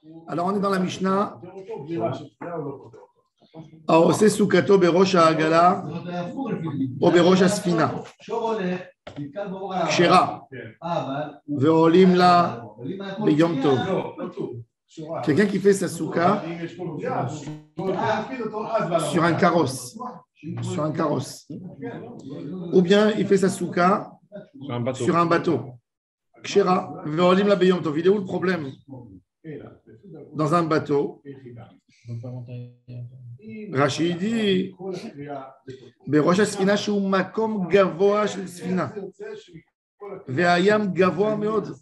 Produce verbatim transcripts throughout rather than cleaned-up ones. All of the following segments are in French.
Alors, on est dans la Mishnah. Aose Sukato Berosh Ha'agala ou Berosh Ha'sfina. Kshera. Ve'olim la beyom tov. Quelqu'un qui fait sa souka sur un carrosse. Sur un carrosse. Ou bien il fait sa souka sur un bateau. Kshera. Ve'olim la beyom tov. Il est où le problème? Dans un bateau. Rashi dit Berosh Ha'sfina shu makom gavoa shel sfina ve'ayam gavoa meod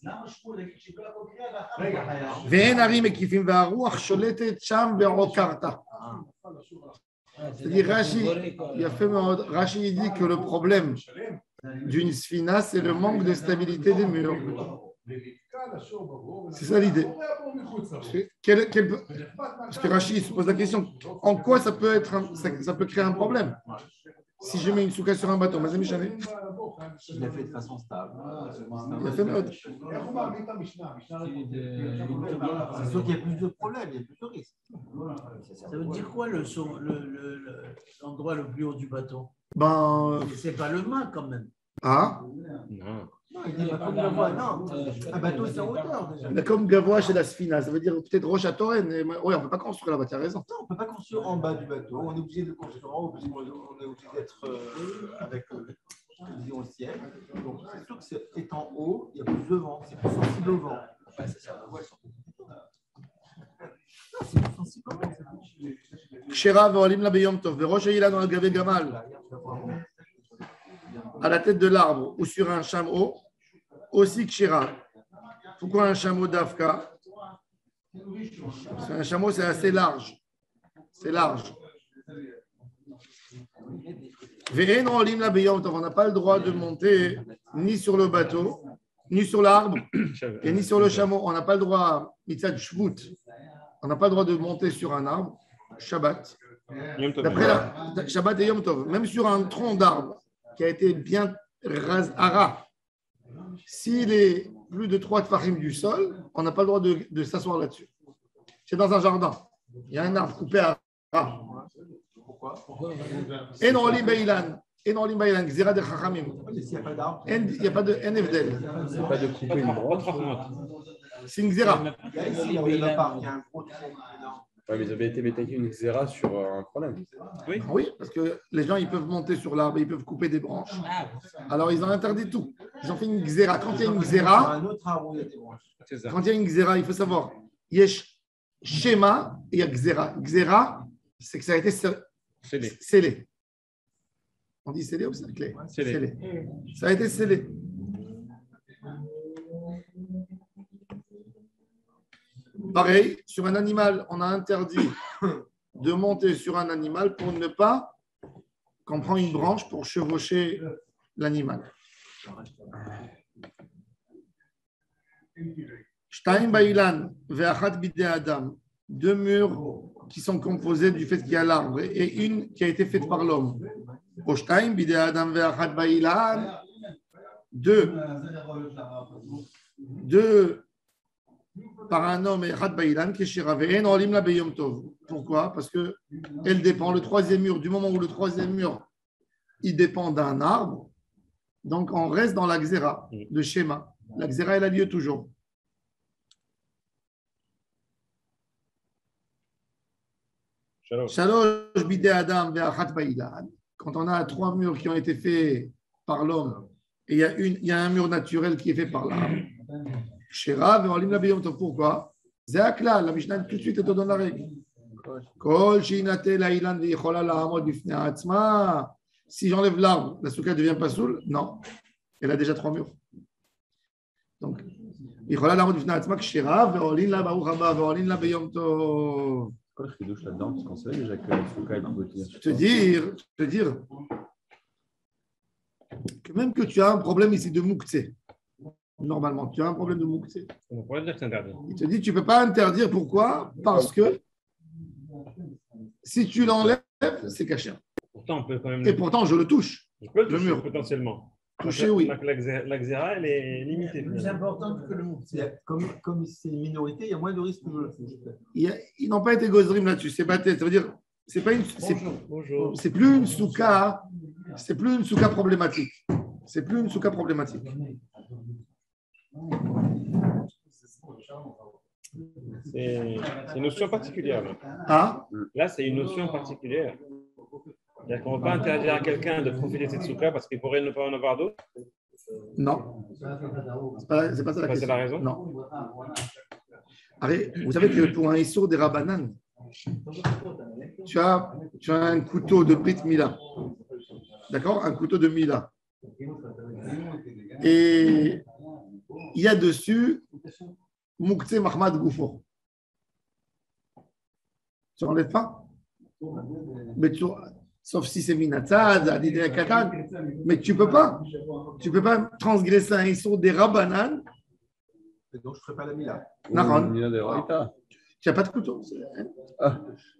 ve'en harim mekifim ve'aruach sholetet sham ve'okarta. C'est-à-dire Rashi, il a fait Rashi dit que le problème d'une sfina, c'est le manque de stabilité des murs. C'est ça l'idée. Quel, quel, parce que Rachid se pose la question, en quoi ça peut, être un, ça, ça peut créer un problème si je mets une souka sur un bateau? Il l'a fait de façon stable. Il a fait mode. C'est sûr qu'il y a plus de problèmes, il y a plus de risques. Ça veut dire quoi le, le, le, le, l'endroit le plus haut du bateau? Ben, c'est pas le mât quand même. Ah non. Non, il dit comme Gavoa, non. Un bateau, c'est en hauteur déjà. Mais comme Gavoa chez la Sfina, ça veut dire peut-être Roche à Torren. Oui, on ne peut pas construire là-bas, tu as raison. Non, on ne peut pas construire en bas du bateau. On est obligé de construire en haut, on est obligé d'être euh, avec euh, vision au ciel. Donc, c'est sûr que c'est, étant haut, il y a plus de vent, c'est plus sensible au vent. Ouais, c'est ça, la voie, non, c'est plus sensible au vent. Kshera ve'olim la beyom tov, ve'rosh ha'ilano al gavé gamal. À la tête de l'arbre ou sur un chameau, aussi kshira. Pourquoi un chameau d'Afka? Un chameau, c'est assez large. C'est large. On n'a pas le droit de monter ni sur le bateau, ni sur l'arbre, et ni sur le chameau. On n'a pas le droit, on n'a pas le droit de monter sur un arbre, Shabbat. D'après la Shabbat et Yom Tov, même sur un tronc d'arbre qui a été bien ras ara, s'il est plus de trois tfachim du sol, on n'a pas le droit de, de s'asseoir là-dessus. C'est dans un jardin. Il y a un arbre coupé à ras. Pourquoi? Et non, Olim Beilan. Et non, Olim Beilan. Zira de Chachamim. Il n'y a pas d'arbre. Il n'y a pas de N F D L. C'est pas de couper une branche. C'est une Zira. Il y a ici, il y a un gros tronc. Ouais, mais ils avaient été métaqués une xéra sur un problème. Oui. Oui, parce que les gens ils peuvent monter sur l'arbre, ils peuvent couper des branches. Alors ils ont interdit tout. Ils ont fait une xéra. Quand il y a une xéra, quand il y a une xéra, il faut savoir, il y a schéma et il y a xéra. Xéra, c'est que ça a été scellé. scellé. On dit scellé ou c'est clé? Scellé. Scellé. Ça a été scellé. Pareil, sur un animal, on a interdit de monter sur un animal pour ne pas qu'on prend une branche pour chevaucher l'animal. Shtaim Bailan ve'achat bidei Adam, deux murs qui sont composés du fait qu'il y a l'arbre et une qui a été faite par l'homme. Shtaim bidei Adam ve'achat Bailan, deux, deux par un homme et Had Bailan qui est Ve'en Olim la Beyom Tov. Pourquoi? Parce que elle dépend, le troisième mur, du moment où le troisième mur, il dépend d'un arbre, donc on reste dans la xéra de schéma. La xéra, elle a lieu toujours. Shalosh bidei Adam ve'achat Bailan. Quand on a trois murs qui ont été faits par l'homme et il y a, une, il y a un mur naturel qui est fait par l'arbre. Shera ve'olim la beyom tov. Pourquoi? Zéakla, la Mishnah tout de suite te donne la règle. Kol shinate la'ilan ve'ichola la'amod bifnei ha'atzma. Si j'enlève l'arbre, la souka ne devient pas soule? Non. Elle a déjà trois murs. Donc, ichola la'amod bifnei ha'atzma kshera ve'olin la baruch haba ve'olin la beyom tov. Quoi le chidouche là-dedans? Parce qu'on savait déjà que la souka est peut tenir. Je te dire, je te dire que même que tu as un problème ici de mouktsé. Normalement, tu as un problème de mouktsé. On pourrait dire que c'est interdit. Il te dit tu ne peux pas interdire. Pourquoi? Parce que si tu l'enlèves, c'est caché. Pourtant, on peut quand même. Et pourtant, je le touche. Je peux le le toucher, mur. potentiellement. Toucher, oui. Donc, la xé- la xéra, elle est limitée. C'est plus finalement. important que le mot. C'est- Comme, comme c'est une minorité, il y a moins de risques que je le touche. Il y a- Ils n'ont pas été gozrim là-dessus. C'est pas tête. Ça veut dire, c'est pas une, c'est, Bonjour. c'est plus une souka, c'est plus une souka problématique. C'est plus une souka problématique. C'est c'est une notion particulière. Là, Ah, Là, c'est une notion particulière. C'est-à-dire qu'on ne va pas interdire à quelqu'un de profiter de cette souka parce qu'il pourrait ne pas en avoir d'autres. non. C'est pas, c'est pas ça la C'est pas ça question. la raison. Non. Arrête, vous savez que pour un issour des Rabbanan, tu as, tu as un couteau de Brit Mila. D'accord? Un couteau de Mila. Et il y a dessus Moukhtse Mahmad Goufo. Tu n'enlèves pas? Mais tu, sauf si c'est Minatzad, Adidé Katan. Mais tu ne peux pas. Tu ne peux pas transgresser un issour des Rabbanan. Et donc, je ne ferai pas la mila. Naran. Il y a des raïtas. Tu n'as pas de couteau. Ah.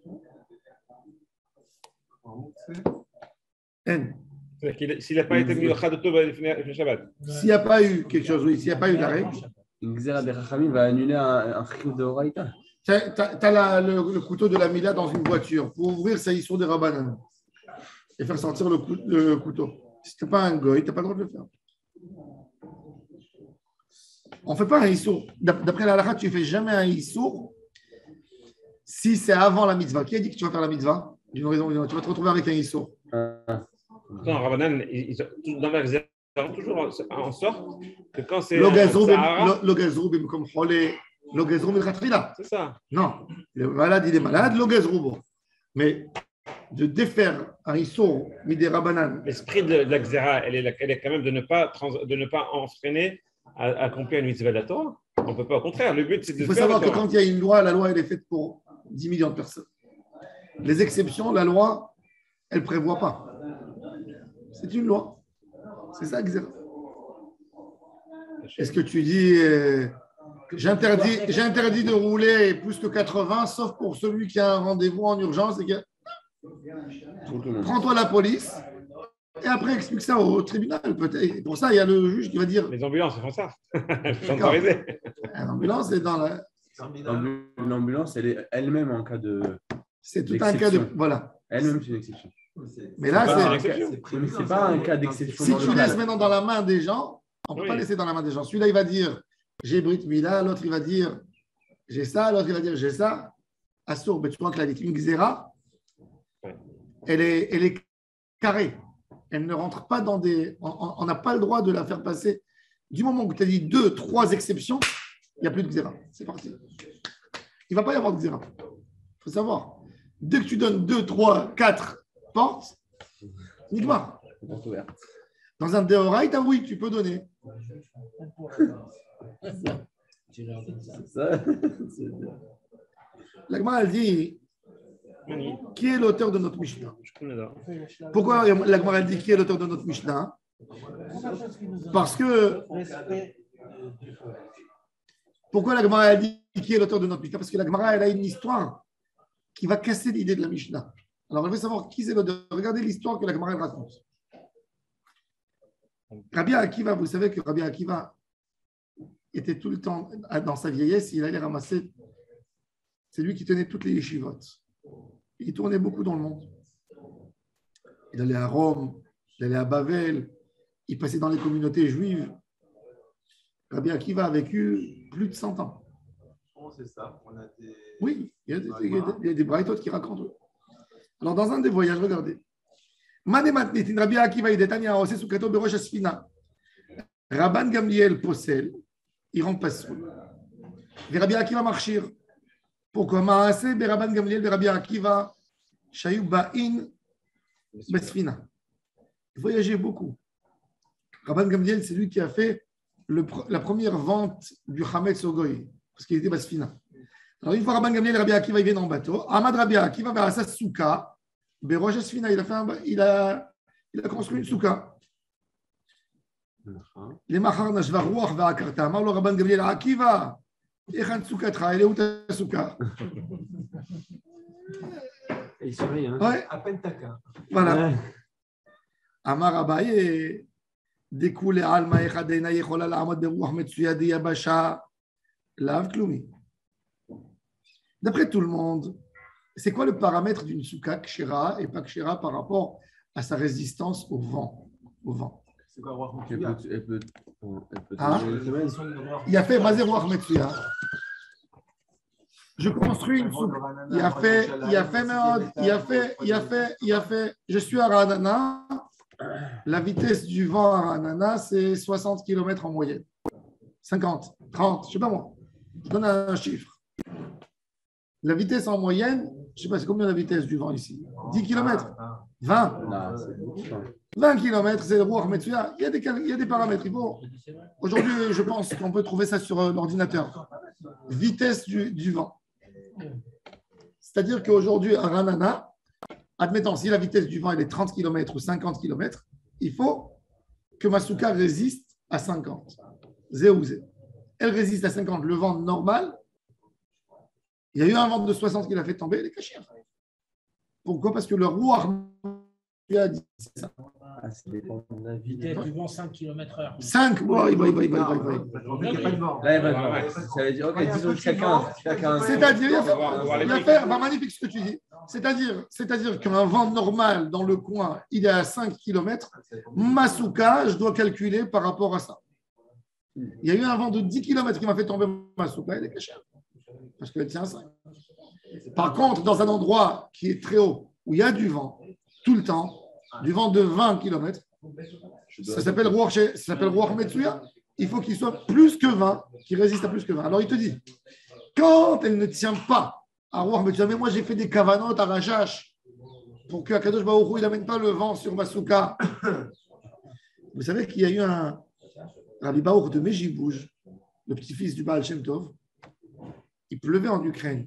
N. C'est-à-dire qu'il- S'il n'a pas été mis au Khadoto, il fait le Shabbat. S'il n'y a pas eu quelque chose, oui, s'il n'y a pas eu l'arrêt, Une xéra des Rachamim va annuler un, un chiyuv de Horaïta. tu as le, le couteau de la Mila dans une voiture. Pour ouvrir, c'est issour des Rabbanan. Et faire sortir le, cou- le couteau. Si tu n'es pas un goy, tu n'as pas le droit de le faire. On ne fait pas un issour. D'ap- D'après la halakha, tu ne fais jamais un issour si c'est avant la mitzvah. Qui a dit que tu vas faire la mitzvah? D'une raison ou d'une autre. Tu vas te retrouver avec un issour. Ah. Pourtant, Rabbanan, ils, ils, dans la xéra, ils font toujours en, en sorte que quand c'est Le un gazrou, Sahara, le gazrou, comme cholé, le gazrou, là. c'est ça. Non, le malade, il est malade, le gazrou. Mais de défaire un issour, midé rabanan, L'esprit de, de la xéra, elle est, la- elle est quand même de ne pas, trans- de ne pas enfreiner à, à accomplir une mitzvah de la Torah. On ne peut pas, au contraire. Le but, c'est de il faut faire savoir la que Torah. quand il y a une loi, la loi, elle est faite pour dix millions de personnes. Les exceptions, la loi, elle ne prévoit pas. C'est une loi. C'est ça, Xéra. Est-ce que tu dis, euh, j'interdis, j'interdis de rouler plus que quatre-vingts, sauf pour celui qui a un rendez-vous en urgence et qui a- Pour tout le monde. Prends-toi la police et après explique ça au tribunal. Peut-être. Et pour ça, il y a le juge qui va dire Les ambulances, ils font ça. Elles sont D'accord. autorisées. l'ambulance est dans la. L'ambu- L'ambulance, elle est elle-même en cas de. C'est tout un cas de. L'exception. Voilà. Elle-même, c'est une exception. Mais là, pas c'est. un exception. Oui, mais c'est pas un cas d'exception. Si dans le tu cas. laisses maintenant dans la main des gens, on ne peut Oui. pas laisser dans la main des gens. Celui-là, il va dire j'ai Brit Mila, l'autre, il va dire j'ai ça, l'autre, il va dire j'ai ça. Assour, mais tu vois que la une xéra, Ouais. elle est, elle est carrée. Elle ne rentre pas dans des. On- On on n'a pas le droit de la faire passer. Du moment où tu as dit deux, trois exceptions, il n'y a plus de xéra. C'est parti. Il ne va pas y avoir de xéra. Il faut savoir. Dès que tu donnes deux, trois, quatre portes, Nigma. Porte ouverte. Dans un Deoraita, oui, tu peux donner. C'est ça. C'est- L'Agma, elle dit Mani, qui est l'auteur de notre Mishnah? je connais ça. Pourquoi l'Agma, elle dit qui est l'auteur de notre Mishnah? Parce que. Pourquoi l'Agma, elle dit qui est l'auteur de notre Mishnah? Parce que l'Agma, elle a une histoire qui va casser l'idée de la Mishnah. Alors, elle veut savoir qui c'est l'auteur. Regardez l'histoire que l'Agma, elle raconte. Rabbi Akiva, vous savez que Rabbi Akiva était tout le temps, dans sa vieillesse, il allait ramasser. C'est lui qui tenait toutes les yeshivotes. Il tournait beaucoup dans le monde. Il allait à Rome, il allait à Bavel, il passait dans les communautés juives. Rabbi Akiva a vécu plus de cent ans. Oh, c'est ça. On a des... Oui, il y a des, il y a des, il y a des braïtotes qui racontent. Alors, dans un des voyages, regardez. Manematnitin, Rabbi Akiva, il est Tania, c'est sous Kato Berosh Asfina. Rabban Gamliel Posel, il rentre pas sous. Et Rabbi Akiva Marchir. Pourquoi Maaseh Rabban Gamliel, Rabbi Akiva, Shayub Ba'in, Besfina. Il voyageait beaucoup. Rabban Gamliel, c'est lui qui a fait le, la première vente du Hametz au Goy, parce qu'il était Basfina. Alors, une fois Rabban Gamliel et Rabbi Akiva, ils viennent en bateau. Ahmad Rabbi Akiva va à sa souka. Berosh Asfina, il a, fait un, il, a, il a construit une souka. Les Mahar Nashva Ruach Va'akarta. Amar lo Rabban Gamliel Akiva. Echan soukatra. Elle est où ta souka? Il surveille, hein. Ouais, À peine taquin. voilà. Amar Abaye. Découle Alma Echadena Yechola Lahamod Beruach Metsuya de Yabasha Lav Klumi. D'après tout le monde, c'est quoi le paramètre d'une souka kshera et pas kshera par rapport à sa résistance au vent, au vent. C'est quoi, Roi Elle Metsuya? peut, elle peut, elle peut Hein? Il a fait Mazé Ruach Metsuya. Je construis une souka. Il a fait, il a fait, il a fait, il a fait, il a fait. Je suis à Ranana. La vitesse du vent à Ranana, c'est soixante kilomètres en moyenne. cinquante, trente, je ne sais pas moi. Je donne un chiffre. La vitesse en moyenne, je ne sais pas, c'est combien la vitesse du vent ici? dix kilomètres? vingt? Non, c'est beaucoup. vingt kilomètres, c'est le Ruach Metsuya. Il y a des, il y a des paramètres. Il faut... Aujourd'hui, je pense qu'on peut trouver ça sur l'ordinateur. Vitesse du, du vent. C'est-à-dire qu'aujourd'hui, à Ranana, admettons, si la vitesse du vent elle est trente kilomètres ou cinquante kilomètres, il faut que ma souka résiste à cinquante. Zé ou zé. Elle résiste à cinquante. Le vent normal, il y a eu un vent de soixante qui l'a fait tomber, elle est cachée. Pourquoi? Parce que le Ruach a dit ça. Ah, ça dépend de la Vitesse du vent cinq kilomètres heure. cinq, oui, oui, oui, oui, oui. Il n'y a pas de vent. Là, il va voir. Ça veut dire, ok, disons jusqu'à quinze. jusqu'à quinze. C'est-à-dire, il y a On va voir- on va voir les il y a pics. fait, bah, magnifique ce que tu dis. C'est-à-dire, c'est-à-dire qu'un vent normal dans le coin, il est à cinq kilomètres. Ma souka, je dois calculer par rapport à ça. Il y a eu un vent de dix kilomètres qui m'a fait tomber ma souka, elle est cachée. Parce qu'elle tient à cinq. Par contre, dans un endroit qui est très haut, où il y a du vent, tout le temps, du vent de vingt kilomètres, ça s'appelle Ruach ça s'appelle Ruach Metsuya. Il faut qu'il soit plus que vingt, qu'il résiste à plus que vingt. Alors il te dit, quand elle ne tient pas à Ruach Metsuya, mais moi j'ai fait des kavanot à Rajash pour que Akadosh Baruch Hu, il n'amène pas le vent sur ma souka. Vous savez qu'il y a eu un Rabbi Baruch de Mejibouj, le petit-fils du Baal Shem Tov. Il pleuvait en Ukraine.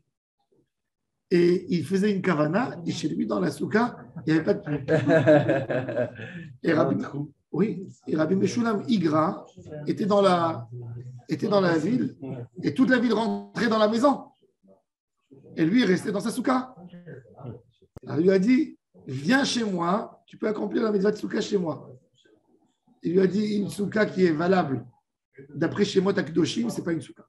Et il faisait une kavana, et chez lui, dans la souka, il n'y avait pas de pluie. Et Rabbi, oui, et Rabbi Meshulam Igra était dans, la, était dans la ville, et toute la ville rentrait dans la maison. Et lui, il restait dans sa souka. Alors, il lui a dit, viens chez moi, tu peux accomplir la mitzvah de souka chez moi. Il lui a dit, une souka qui est valable, d'après chez moi, Takdoshim, ce n'est pas une souka.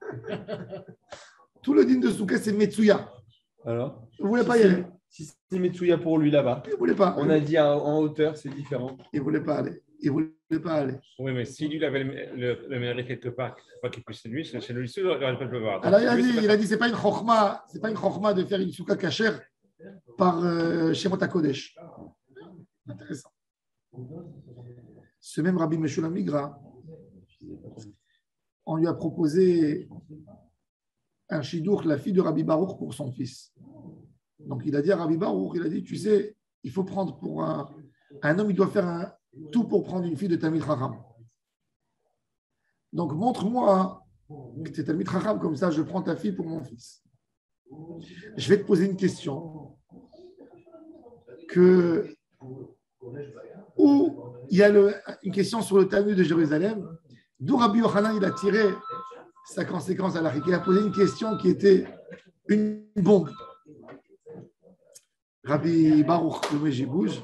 Tout le din de souka, c'est Metsuya. Alors, Vous ne voulez pas y aller? si c'est Metsuya pour lui là-bas, Il ne voulait pas. on a dit en, en hauteur, c'est différent. Il ne voulait pas aller. Il ne voulait pas aller. Oui, mais si lui il avait le, le, le mérite quelque part, pas qu'il puisse lui, c'est chez lui, il n'aurait pas de pleuvoir. Alors il a dit, il a dit, c'est pas une chokhma, c'est pas une chokhma de faire une souka kachère par euh, Shemot HaKodesh. Intéressant. Ce même Rabbi Meshulam Migra, on lui a proposé un shidour, la fille de Rabbi Baruch pour son fils. Donc il a dit à Rabbi Baruch, il a dit, tu sais, il faut prendre pour un, un homme, il doit faire un, tout pour prendre une fille de Talmid Chacham. Donc montre-moi que tu es Talmid Chacham, comme ça je prends ta fille pour mon fils. Je vais te poser une question. Que, où il y a le, une question sur le Talmud de Jérusalem, d'où Rabbi Yochanan il a tiré sa conséquence à la Il a posé une question qui était une bombe. Rabbi Baruch de Mejibouj,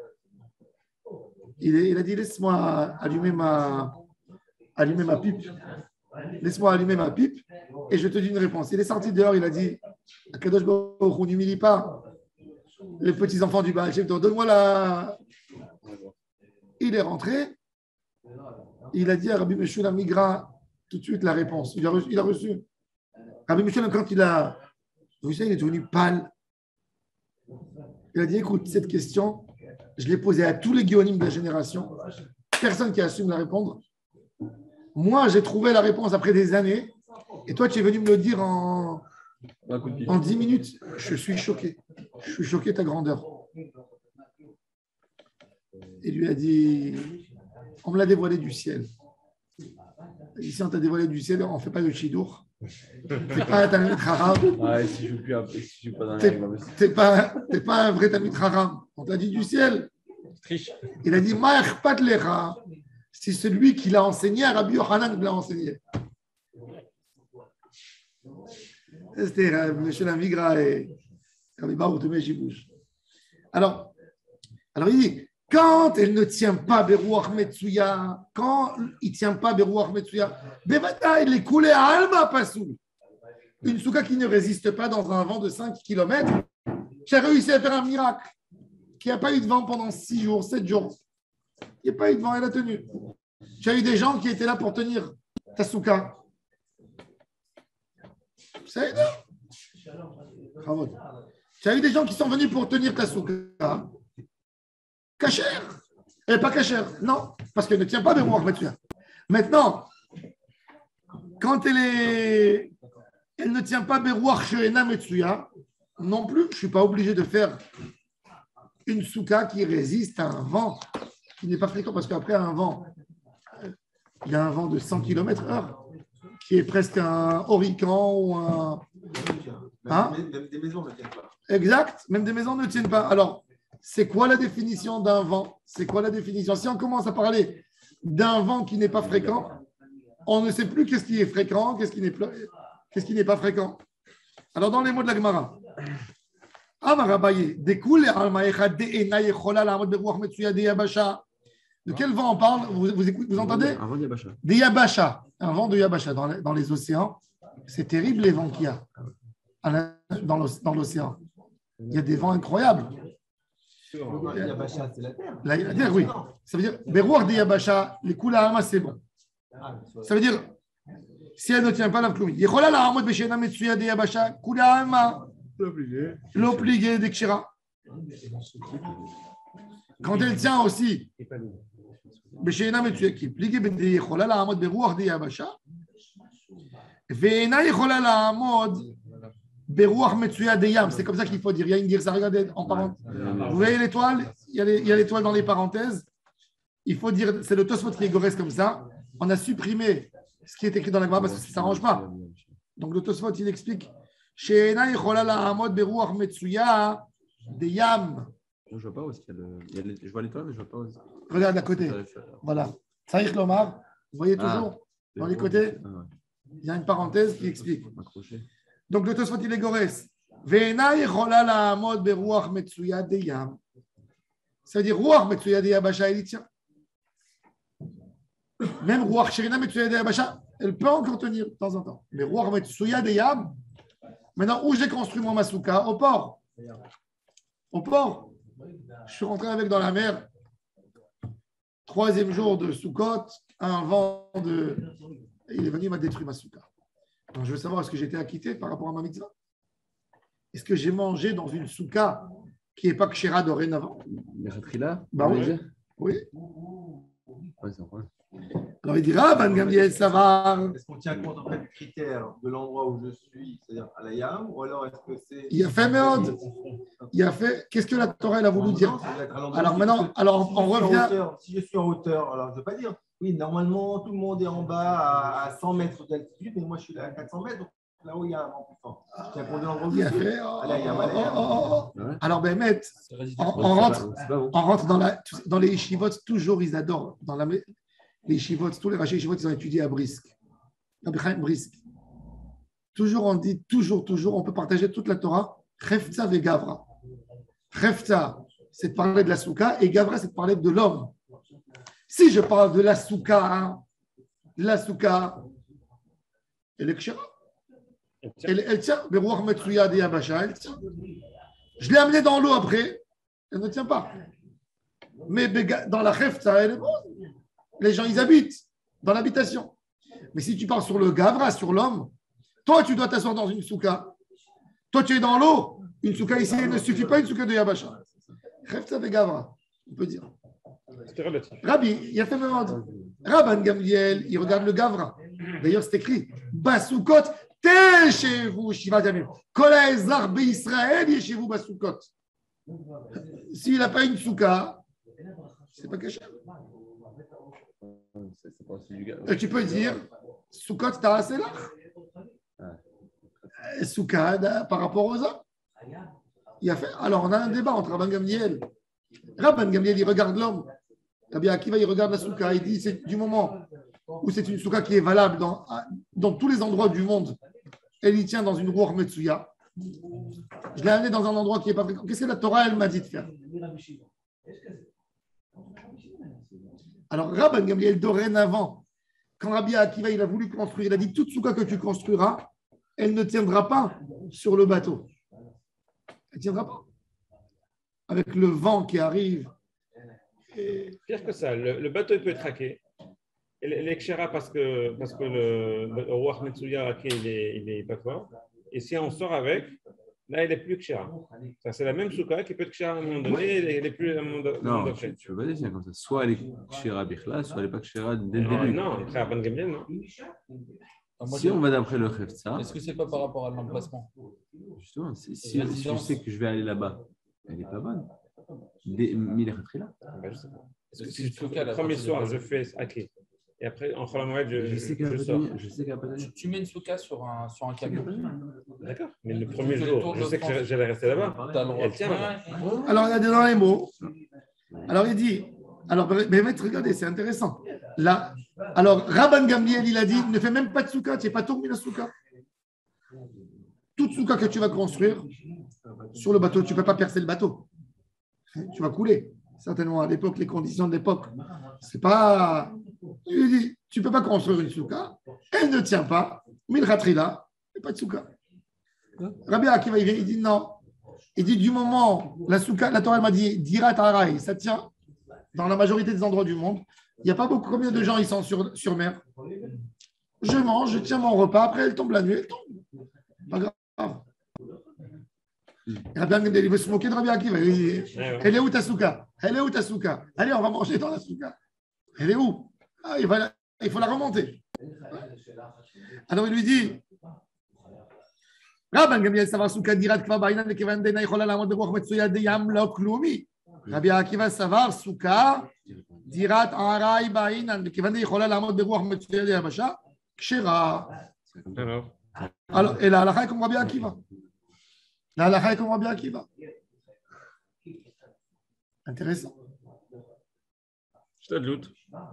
il, il a dit laisse-moi allumer ma, allumer ma pipe. Laisse-moi allumer ma pipe et je te dis une réponse. Il est sorti dehors, il a dit Akadosh Baruch Hu, n'humilie pas les petits enfants du Baal Shem Tov, donne-moi la. Il est rentré, il a dit à Rabbi Meshulam Migra tout de suite la réponse. Il a reçu. Il a reçu. Rabbi Meshulam, quand il a vu ça, il est devenu pâle. Il a dit écoute, cette question, je l'ai posée à tous les guéonim de la génération. Personne qui assume la répondre. Moi, j'ai trouvé la réponse après des années. Et toi, tu es venu me le dire en, en dix minutes. Je suis choqué. Je suis choqué de ta grandeur. Il lui a dit on me l'a dévoilé du ciel. Ici, on t'a dévoilé du ciel, on ne fait pas de chidour. Tu n'es pas un Talmid Chacham. Ouais, si je ne suis pas dans la Tu règle. n'es pas, t'es pas un vrai Talmid Chacham. On t'a dit du ciel. Triche. Il a dit Ma echpat lecha, si celui qui l'a enseigné à Rabbi Yochanan l'a enseigné. C'était M. Lamigra et Rabbi Baruch de Mejibouj. Alors, alors, il dit Quand elle ne tient pas Berouach Metsuya, quand il ne tient pas Berouach Metsuya, Bevata, il est coulé à Alma Passoul. Une souka qui ne résiste pas dans un vent de cinq kilomètres, qui a réussi à faire un miracle, qui n'a pas eu de vent pendant six jours, sept jours. Il n'y a pas eu de vent, elle a tenu. Tu as eu des gens qui étaient là pour tenir ta souka. Ça aide. Bravo. Tu as eu des gens qui sont venus pour tenir ta souka. Cachère. Elle n'est pas cachère. Non, parce qu'elle ne tient pas de Berouach Metsuya. Maintenant, quand elle est... Elle ne tient pas Berouach She'ena Metsuya, non plus, je ne suis pas obligé de faire une souka qui résiste à un vent qui n'est pas fréquent, parce qu'après un vent, il y a un vent de cent kilomètres heure qui est presque un orican ou un... Hein? Même des maisons ne tiennent pas. Exact, même des maisons ne tiennent pas. Alors, c'est quoi la définition d'un vent? C'est quoi la définition? Si on commence à parler d'un vent qui n'est pas fréquent, on ne sait plus qu'est-ce qui est fréquent, qu'est-ce qui n'est pas, qu'est-ce qui n'est pas fréquent. Alors, dans les mots de la Gemara, de quel vent on parle? Vous, vous, écoutez, vous entendez? Un vent de Yabasha. Des Yabasha, un vent de Yabasha dans les, dans les océans. C'est terrible les vents qu'il y a à la- dans l'oc- dans l'océan. Il y a des vents incroyables. Yabasha, c'est la terre. La, la terre, oui. Ça veut dire, Berouach de Yabasha, les Kula Hama, c'est bon. Ça veut dire, si elle ne tient pas la Kloumi. Yechola la Hamot Beshena Metsuya de Yabasha, Kula Hama, l'obligé d'Ekshira. Quand elle tient aussi, Beshena Metsuya, qui est plié, de Yechola la Hamot Berouach de Yabasha, Veena Yechola la Hamot Berouach Metsuya de Yam. C'est comme ça qu'il faut dire. Il y a une dire ça, regardez en parenthèse. Vous voyez l'étoile? Il y a les- il y a l'étoile dans les parenthèses. Il faut dire, c'est le Tosfot qui est gorès comme ça. On a supprimé ce qui est écrit dans la Gemara parce que ça ne s'arrange pas. Donc le Tosfot, il explique She'ena yechola la'amod beruach metsuya de Yam. Je ne vois pas où est-ce qu'il y a le. il y a le- Je vois l'étoile, mais je ne vois pas où. Regarde à côté. Voilà. Saïch Lomar, vous voyez toujours dans les côtés, Ah, ouais. il y a une parenthèse qui explique. Accroché. Donc le Tosfot, il est gorès. Ve'ena yechola la'amod beruach metsuya de Yam. Ça veut dire ruach metsuya de Yabasha, il y tient. Même ruach sherina metsuya de Yabasha, elle peut encore tenir de temps en temps. Mais ruach metsuya de Yam, maintenant où j'ai construit mon masuka? Au port. Au port. Je suis rentré avec dans la mer. Troisième jour de Sukkot, un vent de. Il est venu, il m'a détruit ma souka. Donc je veux savoir, est-ce que j'étais acquitté par rapport à ma mitzvah? Est-ce que j'ai mangé dans une souka qui n'est pas kshera dorénavant? Mais là Bah oui. Oui. Ouais, c'est vrai. Alors il dira, Ban Gamliel, ça va. Est-ce qu'on tient compte en fait du critère de l'endroit où je suis, c'est-à-dire à la Yam, ou alors est-ce que c'est. Il a fait Meod. Il a fait. Qu'est-ce que la Torah elle a voulu dire? Non, ça doit être à l'endroit Alors où- maintenant, alors on Si je suis en revient. hauteur- Si je suis en hauteur, alors je ne veux pas dire, oui, normalement tout le monde est en bas à, à cent mètres d'altitude, mais moi je suis là à quatre cents mètres, donc là-haut il y a un vent plus fort. Je tiens compte de l'endroit où Il je a suis. fait. oh, Allez, il y a oh, un oh, oh, oh. Ouais. Alors ben, Met, on, on C'est rentre. pas- c'est pas bon. On rentre dans, la, dans les yeshivot, toujours ils adorent. Dans la, les yeshivot, tous les rachis yeshivot, ils ont étudié à Brisk. À Brisk. Toujours on dit, toujours, toujours, on peut partager toute la Torah. Chefta ve Gavra. Chefta, c'est de parler de la souka, et Gavra, c'est de parler de l'homme. Si je parle de la souka, hein, la souka, elle est kshera. Elle, elle tient. Beruach Metsuya de Yabasha, elle tient. Je l'ai amenée dans l'eau après, elle ne tient pas. Mais Bega- dans la Hefta, elle est bonne. Les gens, ils habitent dans l'habitation. Mais si tu parles sur le Gavra, sur l'homme, toi, tu dois t'asseoir dans une souka. Toi, tu es dans l'eau. Une souka ici, elle ne suffit pas, une souka de Yabasha. Hefta et Gavra, on peut dire. C'était relatif. Rabbi, il a fait même Rabban Gamliel, il regarde le Gavra. D'ailleurs, c'est écrit Basukot, t'es chez vous, Shiva Jamim. Kol ha'ezar be'Israël, est chez vous, Basukot. S'il n'a pas une souka, c'est pas caché. C'est c'est pas aussi du gars. Et tu peux dire Soukot Ta'aselach. Souka da- par rapport aux hommes. Il a fait. Alors, on a un débat entre Rabban Gamliel. Rabban Gamliel, il regarde l'homme. Rabbi Akiva, il regarde la souka. Il dit c'est du moment où c'est une souka qui est valable dans, dans tous les endroits du monde. Elle y tient dans une ruach metsuya. Je l'ai amené dans un endroit qui n'est pas fréquent. Qu'est-ce que la Torah, elle m'a dit de faire? Alors, Rabban Gamliel, dorénavant, quand Rabbi Akiva il a voulu construire, il a dit toute souka que tu construiras, elle ne tiendra pas sur le bateau. Elle ne tiendra pas. Avec le vent qui arrive. Et... Pire que ça, le, le bateau il peut être hacké. L'exhéra parce que, parce que le, le roi Metsuya hacké, il est, il est pas fort. Et si on sort avec, là, il n'est plus kshera. C'est la même souka qui peut être kshera à un moment donné, elle n'est plus à un moment donné. Non, tu, tu peux pas dire comme ça. Soit elle est kshera bichla, soit elle n'est pas kshera dès le début. Non, après Rabban Gamliel, non. Si on va d'après le Hefza, est-ce que c'est pas par rapport à l'emplacement? Justement, si, si, si je sais que je vais aller là-bas, elle n'est pas bonne. Mille là. Ben, je sais pas. Est-ce que si je trouve le premier soir, je fais hacké. Et après, en Khalamoued, je, je sais je, je sors. Je sais qu'elle peut tu, tu mets une souka sur un, sur un camion. D'accord. Mais le premier jour, je sais que j'allais rester là-bas. Elle tient là-bas. Alors, il y a dans les mots. Alors, il dit. Alors, mais maître, regardez, c'est intéressant. Là, alors, Rabban Gamliel, il a dit ne fais même pas de souka, tu n'es pas tourné la souka. Toute souka que tu vas construire sur le bateau, tu ne peux pas percer le bateau. Tu vas couler. Certainement, à l'époque, les conditions de l'époque, c'est pas. Il dit, tu ne peux pas construire une souka, elle ne tient pas, mais il ratera là, il n'y a pas de souka. Rabbi Akiva, il dit non. Il dit du moment, la souka, la Torah elle m'a dit, dirat harai, ça tient dans la majorité des endroits du monde. Il n'y a pas beaucoup, combien de gens ils sont sur, sur mer. Je mange, je tiens mon repas, après elle tombe la nuit, elle tombe. Pas grave. Rabbi Akiva, il veut se moquer de Rabbi Akiva. Il dit, elle est où ta souka? Elle est où ta souka? Allez, on va manger dans la souka. Elle est où? Ah, il, va la, il faut la remonter. Alors il lui dit Rabban Gamliel savar souka dirat kva bainan lekevan dena yichola lamod beruach metsuya deyam lo klumi. Rabbi Akiva savar souka dirat arai bainan lekevan dena yichola lamod beruach metsuya deyabasha kshera. Alors, et la halakha est comme Rabbi Akiva. La halakha est comme Rabbi Akiva. Intéressant. Je te doute.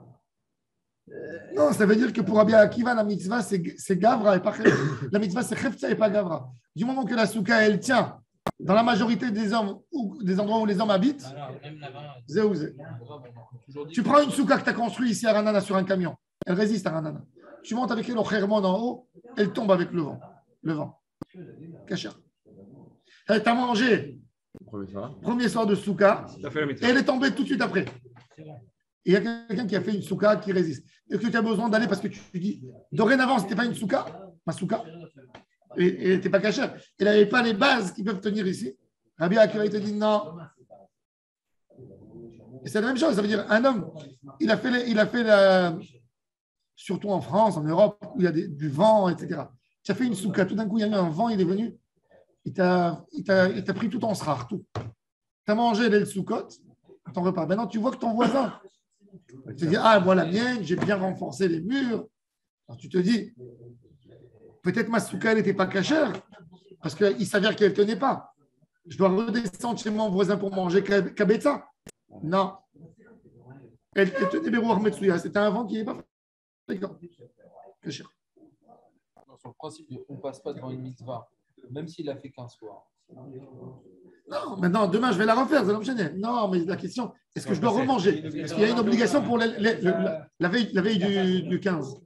Non, ça veut dire que pour Rabbi Akiva, la mitzvah, c'est Gavra et pas Chefza. La mitzvah, c'est Chefza et pas Gavra. Du moment que la souka, elle tient dans la majorité des hommes ou des endroits où les hommes habitent, zé ou zé. Tu prends une souka que tu as construite ici à Ranana sur un camion, elle résiste à Ranana. Tu montes avec elle au Khermon en haut, elle tombe avec le vent. Le vent. Kacher. Elle t'a mangé Premier soir. premier soir de souka et elle est tombée tout de suite après. Et il y a quelqu'un qui a fait une souka qui résiste. Et que tu as besoin d'aller parce que tu dis, dorénavant, ce n'était pas une souka, ma souka, et elle n'était pas cachère. Elle n'avait pas les bases qui peuvent tenir ici. Rabbi Akiva te dit non. Et c'est la même chose. Ça veut dire, un homme, il a fait, les, il a fait la, surtout en France, en Europe, où il y a des, du vent, et cetera. Tu as fait une souka, tout d'un coup, il y a eu un vent, il est venu, il t'a, il t'a, il t'a pris tout en srar, tout. Tu as mangé les soukot, ton repas. Maintenant, tu vois que ton voisin, tu te dis, ah, moi, la mienne, j'ai bien renforcé les murs. Alors, tu te dis, peut-être ma souka, elle n'était pas cachère, parce qu'il s'avère qu'elle ne tenait pas. Je dois redescendre chez mon voisin pour manger kabetza. Non. Elle, elle tenait Berouach Metsuya. C'était un vent qui n'est pas fréquent. Cachère. Sur le principe, on ne passe pas devant une mitzvah, même s'il a fait qu'un soir. Non, maintenant, demain, je vais la refaire, ça va me gêner. Non, mais la question, est-ce que je dois remanger? Parce qu'il y a une obligation pour les, les, le, la, la veille, la veille du, du quinze.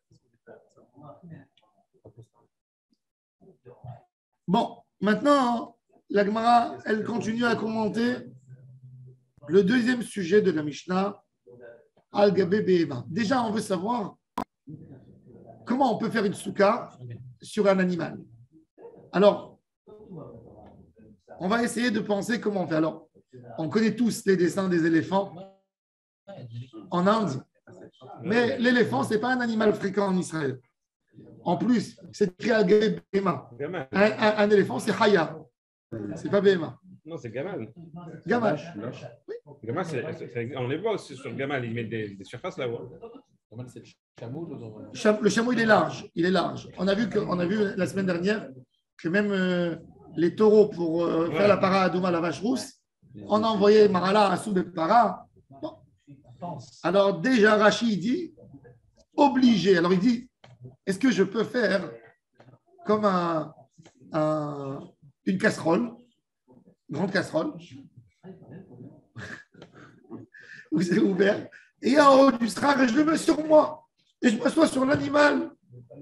Bon, maintenant, la Gemara, elle continue à commenter le deuxième sujet de la Mishnah, Al-Gabé Behema. Déjà, on veut savoir comment on peut faire une souka sur un animal. Alors, on va essayer de penser comment on fait. Alors, on connaît tous les dessins des éléphants en Inde, mais l'éléphant, ce n'est pas un animal fréquent en Israël. En plus, c'est écrit à Behema. Un, un, un éléphant, c'est Haya. Ce n'est pas Behema. Non, c'est Gamal. Gamal. Oui. Gamal, c'est, c'est, on les voit aussi sur le Gamal, ils mettent des, des surfaces là-haut. Gamal, c'est le chameau. Le chameau, il est large. Il est large. On a vu, que, on a vu la semaine dernière que même euh, les taureaux, pour euh, ouais. faire la para Adouma, la vache rousse, on a envoyé Marala à Soubepara. Bon. Alors, déjà, Rashi dit obligé. Alors, il dit est-ce que je peux faire comme un, un, une casserole, une grande casserole, où c'est ouvert, et en haut du srar, et je le mets sur moi. Et je m'assois sur l'animal.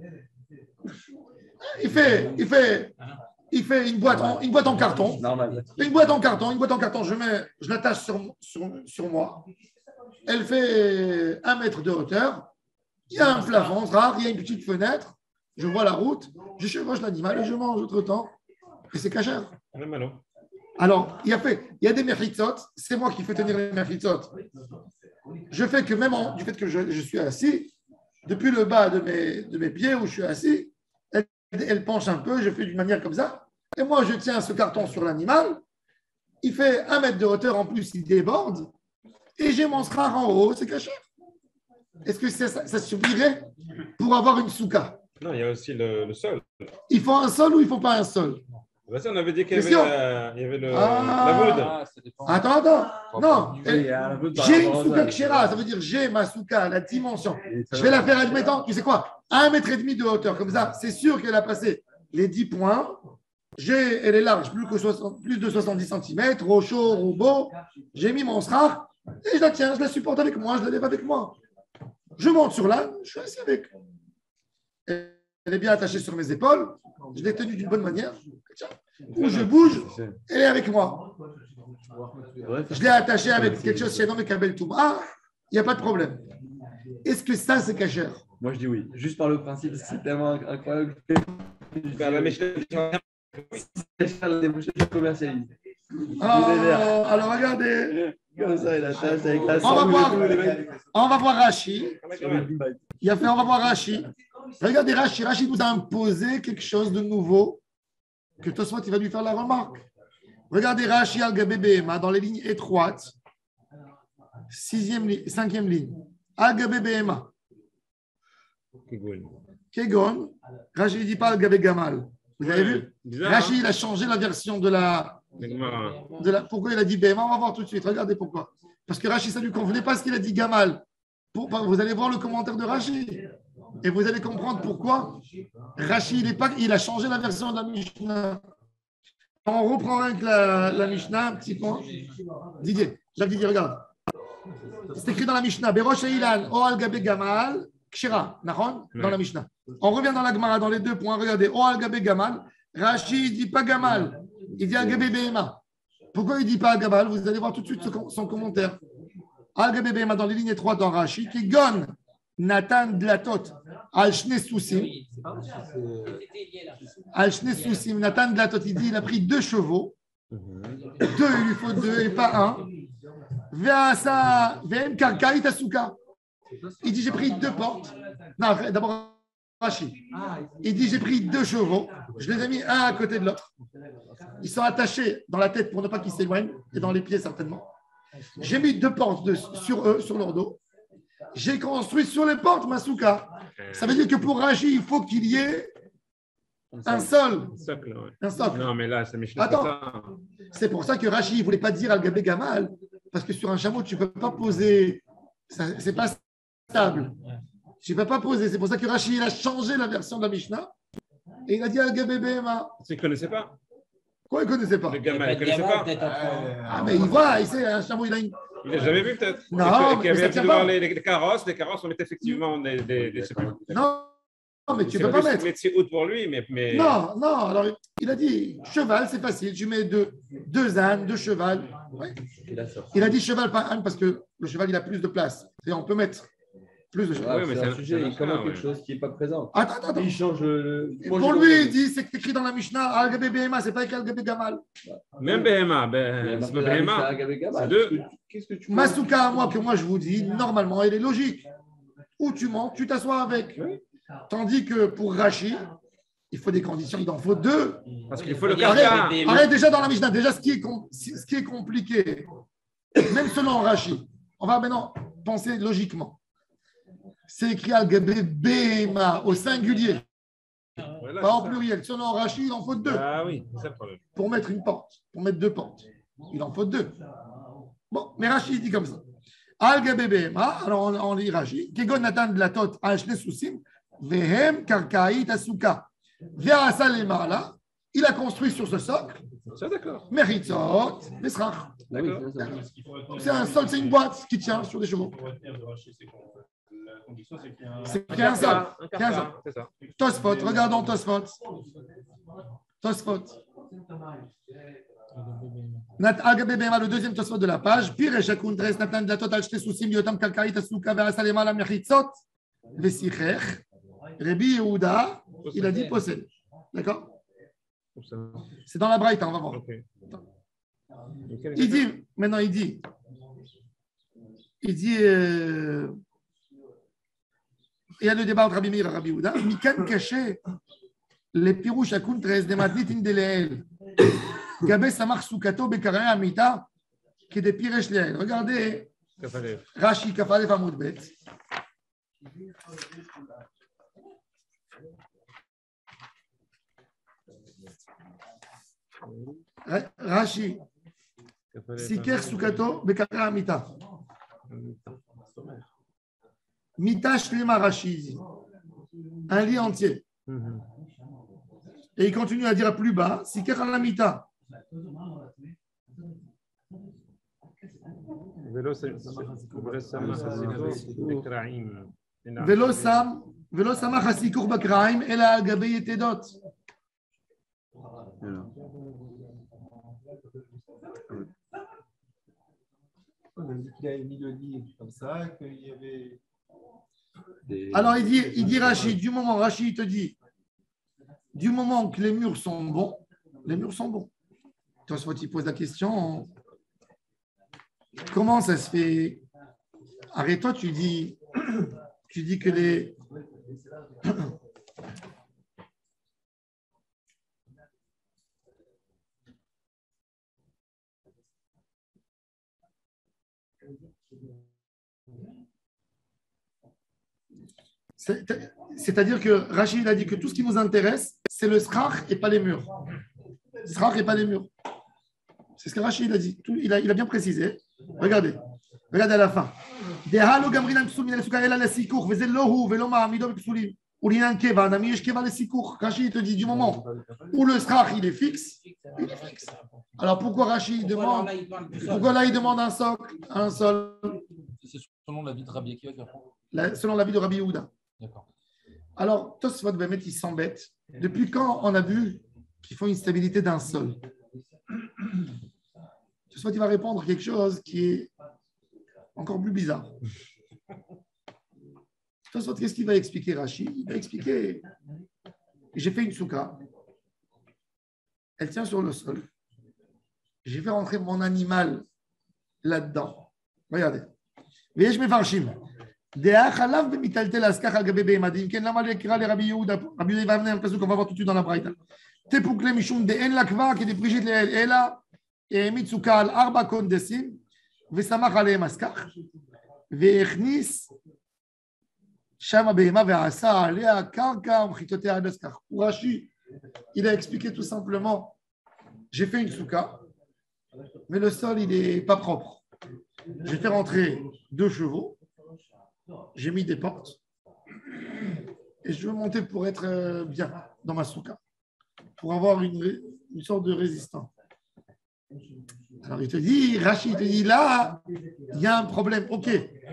Il fait, il fait, il fait une boîte en, une boîte en carton. Normal. Une boîte en carton, une boîte en carton, je, mets, je l'attache sur, sur, sur moi. Elle fait un mètre de hauteur. Il y a un plafond rare, il y a une petite fenêtre. Je vois la route, je chevauche l'animal et je mange autre temps. Et c'est cachère. Alors, il y a, fait, il y a des mechitzot, c'est moi qui fais tenir les mechitzot. Je fais que même en, du fait que je, je suis assis, depuis le bas de mes, de mes pieds où je suis assis, elle, elle penche un peu, je fais d'une manière comme ça. Et moi, je tiens ce carton sur l'animal. Il fait un mètre de hauteur en plus, il déborde. Et j'ai mon srar en haut, c'est caché. Est-ce que ça, ça, ça suffirait pour avoir une souka? Non, il y a aussi le, le sol. Il faut un sol ou il ne faut pas un sol? Bah ça, on avait dit qu'il y avait, Question. la, il y avait le, Ah. la voûte. Ah, ça dépend. Attends, attends. Non, Oui, il y a un peu par j'ai une rapport à souka ça. kshera, ça veut dire j'ai ma souka, la dimension. Et ça Je vais va. la faire, admettant, tu sais quoi, un mètre et demi de hauteur, comme ça, c'est sûr qu'elle a passé les dix points. J'ai, elle est large, plus, que soixante, plus de soixante-dix centimètres, au chaud, au beau. J'ai mis mon srar et je la tiens, je la supporte avec moi, je la lève avec moi. Je monte sur l'âne, je suis assis avec. Elle est bien attachée sur mes épaules, je l'ai tenue d'une bonne manière. Où je bouge, elle est avec moi. Je l'ai attachée avec quelque chose chez Nom et Kabel Toum. Ah, il n'y a pas de problème. Est-ce que ça, c'est cachère? Moi, je dis oui. Juste par le principe, c'est tellement incroyable. Bah, la Mishnah, Je débouché, je commercialise. Ah, alors regardez, Comme ça, il attache avec la on va sangle voir, et tout, les mecs. on va voir Rashi. Sur le bimba. Il a fait, on va voir Rashi. Regardez Rashi, Rashi nous a imposé quelque chose de nouveau que Tosfot il va lui faire la remarque. Regardez Rashi al-Gabé Behema dans les lignes étroites, sixième, li- cinquième ligne. Al-Gabé Behema. Kegon, Rashi ne dit pas Al-Gabé Gamal. Vous avez vu? Bizarre, Rashi hein? il a changé la version de la, de la. Pourquoi il a dit Behema? On va voir tout de suite. Regardez pourquoi. Parce que Rashi, ça ne lui convenait pas ce qu'il a dit Gamal. Pour- vous allez voir le commentaire de Rashi. Et vous allez comprendre pourquoi Rashi, il, est pas, il a changé la version de la Mishnah. On reprend avec la, la Mishnah, un petit point. Didier, Jacques Didier, regarde. C'est écrit dans la Mishnah. Berosh Eilan, O al Gabé Gamal, Kshira, Nahon, dans la Mishnah. On revient dans la Gemara, dans les deux points. Regardez, O al Gabé Gamal. Rashi, il ne dit pas Gamal, il dit al Gabé Behema. Pourquoi il ne dit pas Gamal? Vous allez voir tout de suite son, son commentaire. Al Gabé Behema, dans les lignes étroites dans Rashi, qui gon Nathan Dlatot, al Shne Soussim. Al Shne Soussim, Nathan Dlatot, il dit il a pris deux chevaux. Deux, il lui faut deux et pas un. Ve'asa, ve'em karkaït asuka. Il dit j'ai pris deux portes. Non, d'abord Rashi. Il dit j'ai pris deux chevaux. Je les ai mis un à côté de l'autre. Ils sont attachés dans la tête pour ne pas qu'ils s'éloignent et dans les pieds certainement. J'ai mis deux portes de- sur eux, sur leur dos. J'ai construit sur les portes ma souka. Ça veut dire que pour Rashi, il faut qu'il y ait un sol. Socle, ouais. Un socle. Non, mais là, c'est Mishnah. Attends. c'est ça. C'est pour ça que Rashi ne voulait pas dire Al-Gabé Gamal, parce que sur un chameau, tu ne peux pas poser. Ça- C'est pas stable. Tu ne peux pas poser. C'est pour ça que Rashi il a changé la version de la Mishnah et il a dit Al-Gabé Behema. Tu ne connaissais pas? Quoi, il ne connaissait pas? Le gamin, il ne connaissait pas? Ah, mais il voit, il sait, un chameau, il a une. Il n'a jamais vu, peut-être? Non, Et que- et mais qu'il y avait ça tient devant pas. les, les carrosses. Les carrosses, on mettait effectivement des. des, des, je sais pas. Non, non, mais tu C'est ne peux pas plus- mettre. mais c'est haute pour lui, mais. mais... Non, non, alors il a dit cheval, c'est facile, tu mets deux, deux ânes, deux chevals. Ouais. Il a sorti. Il a dit cheval, pas âne, parce que le cheval, il a plus de place. Et on peut mettre plus de cheval. Ouais, mais c'est c'est un un- sujet, c'est un il commande ouais. quelque chose qui n'est pas présent. Attends, attends, attends. Il change le. Et Moi, pour je lui, comprends. il dit, c'est écrit dans la Mishnah, Al-Gabé Behema, c'est pas écrit Al-Gabé Gamal. Même Behema, Il ben, a c'est marqué pas la Mishnah Behema. à Gabé Gamal. C'est deux. Qu'est-ce que- Qu'est-ce que tu Masuka à moi, que moi je vous dis, normalement, elle est logique. Où tu montes, tu t'assois avec. Tandis que pour Rashi, il faut des conditions, il en faut deux. Parce qu'il faut le Arrête, carca. arrête déjà dans la Mishnah, déjà ce qui est, com- ce qui est compliqué, même selon Rashi, on va maintenant penser logiquement. C'est écrit Al-Gabé Behema au singulier, Voilà, pas c'est en ça. pluriel. Selon Rashi, il en faut deux Ah oui, c'est ça le problème. pour mettre une porte, pour mettre deux portes. Il en faut deux. Bon, mais Rashi dit comme ça. Al-Gabé Behema, alors on, on lit Rashi, Kegon Natan Dlatot al Shne Soussim, Vehem Karkaït Asuka, Ve'asa Lemala, il a construit sur ce socle, Ça, d'accord. Meritzot, Mesrach. D'accord. C'est un sol, c'est une boîte qui tient sur des chevaux. C'est qu'il y a un sol. Un qu'il y a un sol. carpa, c'est ça. Tosfot, regardons Tosfot. Tosfot. Nat Agabe Bema, le deuxième Tosfot de la page. Pire Shakundres, Natan de la Total Shte Sousim, Yotam Kalkarit, Asuka, Verasalema, la Meritzot, Vesichech. Rabbi Yehuda, il a dit possède. D'accord? C'est dans la Braïta, on va voir. Okay. Il dit, maintenant il dit, il dit, euh, il y a le débat entre Rabbi Meir et Rabbi Yehuda, Mikan caché les pirouches à Kuntres de Matnit Indeleel, Gabé Samar Soukato Bekaré Amita, qui est des piresh leel. Regardez, Rashi Kafalef Amoudbet. Rashi, Siker Sukato, Bekara Amita. Mita Shlema Rashi. Un lit entier. Et il continue à dire plus bas, Siker Amita. Velo Sam, Velo Samach Hasikur Bakraim, Ela Al Gabe Yetedot. On a dit qu'il avait mis le lit comme ça, qu'il y avait. Des- Alors il dit, il dit Rachid, du moment, Rachid te dit, du moment que les murs sont bons, les murs sont bons. Toi, soit tu poses la question, comment ça se fait? Arrête-toi, tu dis, tu dis que les. C'est- C'est-à-dire que Rachid a dit que tout ce qui nous intéresse, c'est le srach et pas les murs. Srach et pas les murs. C'est ce que Rachid a dit. Tout- il, a, il a bien précisé. Regardez. Regardez à la fin. Dehalo gamrinan psul min al-sukar ela lesikour, veze lohu velo ma'amido b'psulim. Ulinan keva, nami yesh keva lesikour. Rachid te dit du moment où le srach il est fixe, il est fixe. Alors pourquoi Rachid demande, pourquoi là il demande un socle, un sol, C'est selon l'avis de Rabbi Akiva qui apprend. la- selon l'avis de Rabbi Yehuda. D'accord. Alors, Tosfot Bemet, il s'embête. Depuis quand on a vu qu'il faut une stabilité d'un sol? Tosfot, il va répondre quelque chose qui est encore plus bizarre. Tosfot, qu'est-ce qu'il va expliquer, Rachid? Il va expliquer. J'ai fait une souka. Elle tient sur le sol. J'ai fait rentrer mon animal là-dedans. Regardez. Voyez, je m'effarchime. דעה חלב ומיטלטל אז ככה על גבי בהמדים, כן, למה לקרוא לרבי יהודה, רבי יהודה יבנה un פסוק, on va voir tout de suite dans la braïta. תפוקלה משום דאין לה כבר כדי פרישית לאל, אלא העמיד סוכה על ארבע קונדסים, ושמח עליהם אז כך, והכניס שם הבהמה ועשה עליה קרקע ומחיתותיה עד אז כך. Pour Rashi, il a expliqué tout simplement, j'ai fait une souka, mais le sol, il n'est pas propre. J'ai fait rentrer deux chevaux, j'ai mis des portes et je veux monter pour être bien dans ma souka, pour avoir une, une sorte de résistance. Alors il te dit, Rachid te dit, là, il y a un problème. Ok,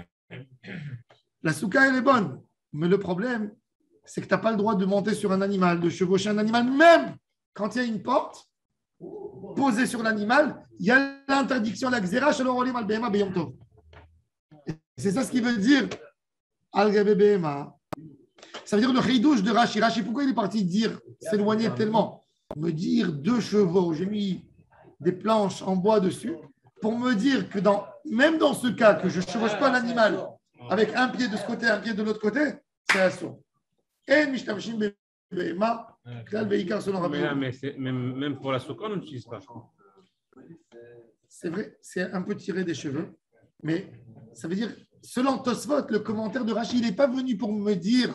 la souka, elle est bonne, mais le problème, c'est que tu n'as pas le droit de monter sur un animal, de chevaucher un animal, même quand il y a une porte posée sur l'animal, il y a l'interdiction, la xéra, shalom olim al behema beyom tov. C'est ça ce qui veut dire Al-Gabe Behema. Ça veut dire le chidouche de Rashi. Rashi, pourquoi il est parti dire, s'éloigner tellement? Me dire deux chevaux, j'ai mis des planches en bois dessus, pour me dire que dans, même dans ce cas, que je ne chevauche pas l'animal avec un pied de ce côté, un pied de l'autre côté, c'est assaut. Et Mishtamshim Behema, Klal Veikar selon Rabbi. Mais là, mais c'est- même, même pour la souka, on n'utilise pas. C'est vrai, c'est un peu tiré des cheveux, mais ça veut dire, selon Tosfot, le commentaire de Rachid, il n'est pas venu pour me dire